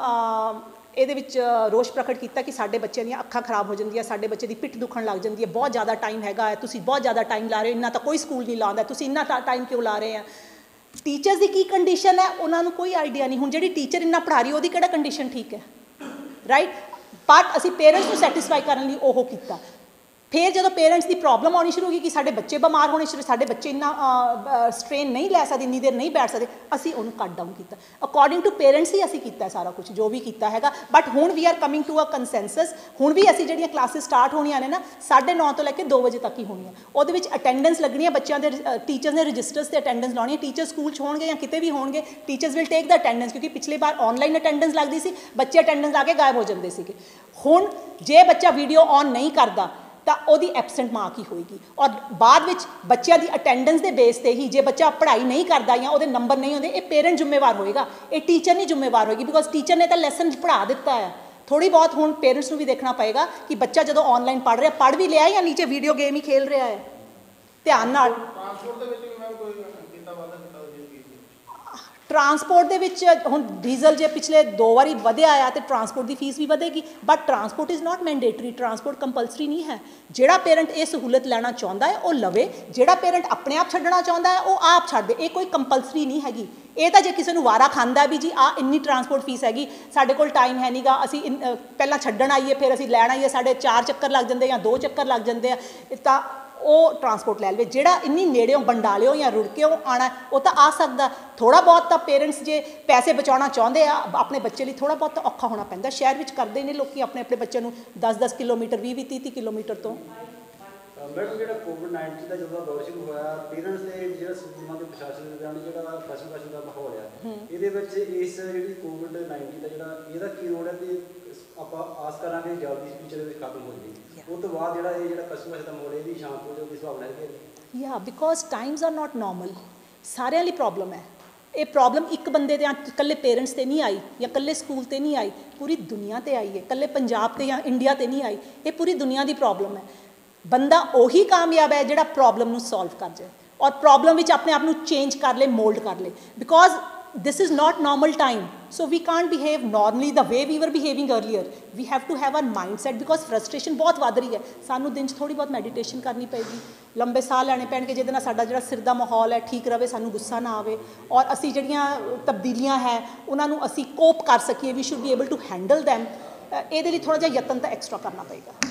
Speaker 4: ਇਹਦੇ ਵਿੱਚ ਰੋਸ਼ ਪ੍ਰਗਟ ਕੀਤਾ ਕਿ ਸਾਡੇ ਬੱਚਿਆਂ ਦੀਆਂ ਅੱਖਾਂ ਖਰਾਬ ਹੋ ਜਾਂਦੀਆਂ, ਸਾਡੇ ਬੱਚੇ ਦੀ ਪਿੱਠ ਦੁਖਣ ਲੱਗ ਜਾਂਦੀ ਹੈ, ਬਹੁਤ ਜ਼ਿਆਦਾ ਟਾਈਮ ਹੈਗਾ ਹੈ, ਤੁਸੀਂ ਬਹੁਤ ਜ਼ਿਆਦਾ ਟਾਈਮ ਲਾ ਰਹੇ ਹੋ, ਇੰਨਾ ਤਾਂ ਕੋਈ ਸਕੂਲ ਨਹੀਂ ਲਾਉਂਦਾ, ਤੁਸੀਂ ਇੰਨਾ ਟਾਈਮ ਕਿਉਂ ਲਾ ਰਹੇ ਆ। ਟੀਚਰਸ ਦੀ ਕੀ ਕੰਡੀਸ਼ਨ ਹੈ ਉਹਨਾਂ ਨੂੰ ਕੋਈ ਆਈਡੀਆ ਨਹੀਂ। ਹੁਣ ਜਿਹੜੀ ਟੀਚਰ ਇੰਨਾ ਪੜ੍ਹਾ ਰਹੀ ਉਹਦੀ ਕਿਹੜਾ ਕੰਡੀਸ਼ਨ ਠੀਕ ਹੈ, ਰਾਈਟ। ਬਟ ਅਸੀਂ ਪੇਰੈਂਟਸ ਨੂੰ ਸੈਟਿਸਫਾਈ ਕਰਨ ਲਈ ਉਹ ਕੀਤਾ। ਫਿਰ ਜਦੋਂ ਪੇਰੈਂਟਸ ਦੀ ਪ੍ਰੋਬਲਮ ਆਉਣੀ ਸ਼ੁਰੂ ਹੋ ਗਈ ਕਿ ਸਾਡੇ ਬੱਚੇ ਬਿਮਾਰ ਹੋਣੇ ਸ਼ੁਰੂ, ਸਾਡੇ ਬੱਚੇ ਇੰਨਾ ਸਟ੍ਰੇਨ ਨਹੀਂ ਲੈ ਸਕਦੇ, ਇੰਨੀ ਦੇਰ ਨਹੀਂ ਬੈਠ ਸਕਦੇ, ਅਸੀਂ ਉਹਨੂੰ ਕੱਟ ਡਾਊਨ ਕੀਤਾ। ਅਕੋਰਡਿੰਗ ਟੂ ਪੇਰੈਂਟਸ ਹੀ ਅਸੀਂ ਕੀਤਾ ਸਾਰਾ ਕੁਝ ਜੋ ਵੀ ਕੀਤਾ ਹੈਗਾ। ਬਟ ਹੁਣ we are coming to a consensus. ਹੁਣ ਵੀ ਅਸੀਂ ਜਿਹੜੀਆਂ ਕਲਾਸਿਸ ਸਟਾਰਟ ਹੋਣੀਆਂ ਨੇ ਨਾ 9:30 ਤੋਂ ਲੈ ਕੇ 2 ਵਜੇ ਤੱਕ ਹੀ ਹੋਣੀਆਂ। ਉਹਦੇ ਵਿੱਚ ਅਟੈਂਡੈਂਸ ਲੱਗਣੀ ਹੈ, ਬੱਚਿਆਂ ਦੇ ਟੀਚਰਸ ਨੇ ਰਜਿਸਟਰਸ 'ਤੇ ਅਟੈਂਡੈਂਸ ਲਾਉਣੀ ਹੈ। ਟੀਚਰ ਸਕੂਲ 'ਚ ਹੋਣਗੇ ਜਾਂ ਕਿਤੇ ਵੀ ਹੋਣਗੇ, teachers will take the attendance, ਕਿਉਂਕਿ ਪਿਛਲੇ ਵਾਰ ਆਨਲਾਈਨ ਅਟੈਂਡੈਂਸ ਲੱਗਦੀ ਸੀ, ਬੱਚੇ ਅਟੈਂਡੈਂਸ ਲਾ ਕੇ ਗਾਇਬ ਹੋ ਜਾਂਦੇ ਸੀਗੇ। ਹੁਣ ਜੇ ਬੱਚਾ ਵੀਡੀਓ ਔਨ ਨਹੀਂ ਕਰਦਾ ਤਾਂ ਉਹਦੀ ਐਬਸੈਂਟ ਮਾਰਕ ਹੀ ਹੋਏਗੀ, ਔਰ ਬਾਅਦ ਵਿੱਚ ਬੱਚਿਆਂ ਦੀ ਅਟੈਂਡੈਂਸ ਦੇ ਬੇਸ ਤੇ ਹੀ ਜੇ ਬੱਚਾ ਪੜ੍ਹਾਈ ਨਹੀਂ ਕਰਦਾ ਜਾਂ ਉਹਦੇ ਨੰਬਰ ਨਹੀਂ ਆਉਂਦੇ, ਇਹ ਪੇਰੈਂਟ ਜ਼ਿੰਮੇਵਾਰ ਹੋਏਗਾ, ਇਹ ਟੀਚਰ ਨਹੀਂ ਜ਼ਿੰਮੇਵਾਰ ਹੋਏਗੀ, ਬਿਕੋਜ਼ ਟੀਚਰ ਨੇ ਤਾਂ ਲੈਸਨ ਪੜ੍ਹਾ ਦਿੱਤਾ ਹੈ। ਥੋੜ੍ਹੀ ਬਹੁਤ ਹੁਣ ਪੇਰੈਂਟਸ ਨੂੰ ਵੀ ਦੇਖਣਾ ਪਏਗਾ ਕਿ ਬੱਚਾ ਜਦੋਂ ਆਨਲਾਈਨ ਪੜ੍ਹ ਰਿਹਾ, ਪੜ੍ਹ ਵੀ ਲਿਆ ਜਾਂ ਨੀਚੇ ਵੀਡੀਓ ਗੇਮ ਹੀ ਖੇਲ ਰਿਹਾ ਹੈ। ਧਿਆਨ ਨਾਲ
Speaker 3: ਟ੍ਰਾਂਸਪੋਰਟ ਦੇ ਵਿੱਚ ਵੀ ਮੈਂ ਕੋਈ ਕੀਤਾ ਵਾਦਾ ਕੀਤਾ
Speaker 2: ट्रांसपोर्ट दे विच हुण डीजल जे पिछले 2 वारी वधिया आ तो ट्रांसपोर्ट की फीस भी वधेगी, but transport is not mandatory, transport compulsory नहीं है। जिहड़ा पेरेंट ये सहूलत लेना चाहुंदा है वो लवे, जिहड़ा पेरेंट अपने आप छड्डना चाहुंदा है वो आप छड्ड दे, ये कोई कंपलसरी नहीं हैगी। ये तो जे किसी नूं वारा खांदा भी जी आ इन्नी ट्रांसपोर्ट फीस हैगी, साडे कोल टाइम है नहीं गा, असीं पहलां छड्डण आईए फिर असीं लैण आईए, साडे 4 चक्कर लग जांदे या 2 चक्कर लग जांदे आ, तां ਉਹ ट्रांसपोर्ट लै लवे। जिहड़ा इन्नी नेड़ेओं बंडालिओ या रुड़केओ आना वो तो आ सकता, थोड़ा बहुत तो पेरेंट्स जे पैसे बचाना चाहते हैं अपने बच्चे लिए थोड़ा बहुत तो औखा होना पैंदा। शहर में करते ने लोग अपने अपने बच्चे 10-10 किलोमीटर 20-30 किलोमीटर तो।
Speaker 5: मैडम जो कोविड-19 का जो दौर शुरू होया, पेरेंट्स ने जो स्कूलों के प्रशासन के दौरान जो कशमकश का माहौल है, ये इस जी कोविड-19 का जो की रोल है कि आप आस करा जल्दी फ्यूचर खत्म हो जाए, उस तो बाद जो कशमकश का माहौल है शांत हो जाए, संभावना है?
Speaker 2: या because times are not normal, सारे लिए प्रॉब्लम है। ये प्रॉब्लम एक बंदे दे कल्ले पेरेंट्स ते नहीं आई या कल्ले स्कूल ते नहीं आई, पूरी दुनिया ते आई है, कल्ले पंजाब ते या इंडिया ते नहीं आई, ये पूरी दुनिया की प्रॉब्लम है। बंदा उही कामयाब है जिहड़ा प्रॉब्लम नूं सॉल्व कर जाए और प्रॉब्लम विच अपने आप नूं चेंज कर ले, मोल्ड कर ले, because this is not normal time, so we can't behave normally the way we were behaving earlier. We have to have a mind set, because frustration बहुत वध रही है। सानू दिन थोड़ी बहुत मैडिटेशन करनी पेगी, लंबे साह लैने पैणगे जिहदे नाल साडा जिहड़ा सिर दा माहौल है ठीक रहे, सानू गुस्सा ना आवे और असी जिहड़ियां तब्दीलियां है उन्हां नूं असी कोप कर सकीए, we should be able to handle them. इहदे लई थोड़ा जिहा यतन तां एक्सट्रा करना पेगा।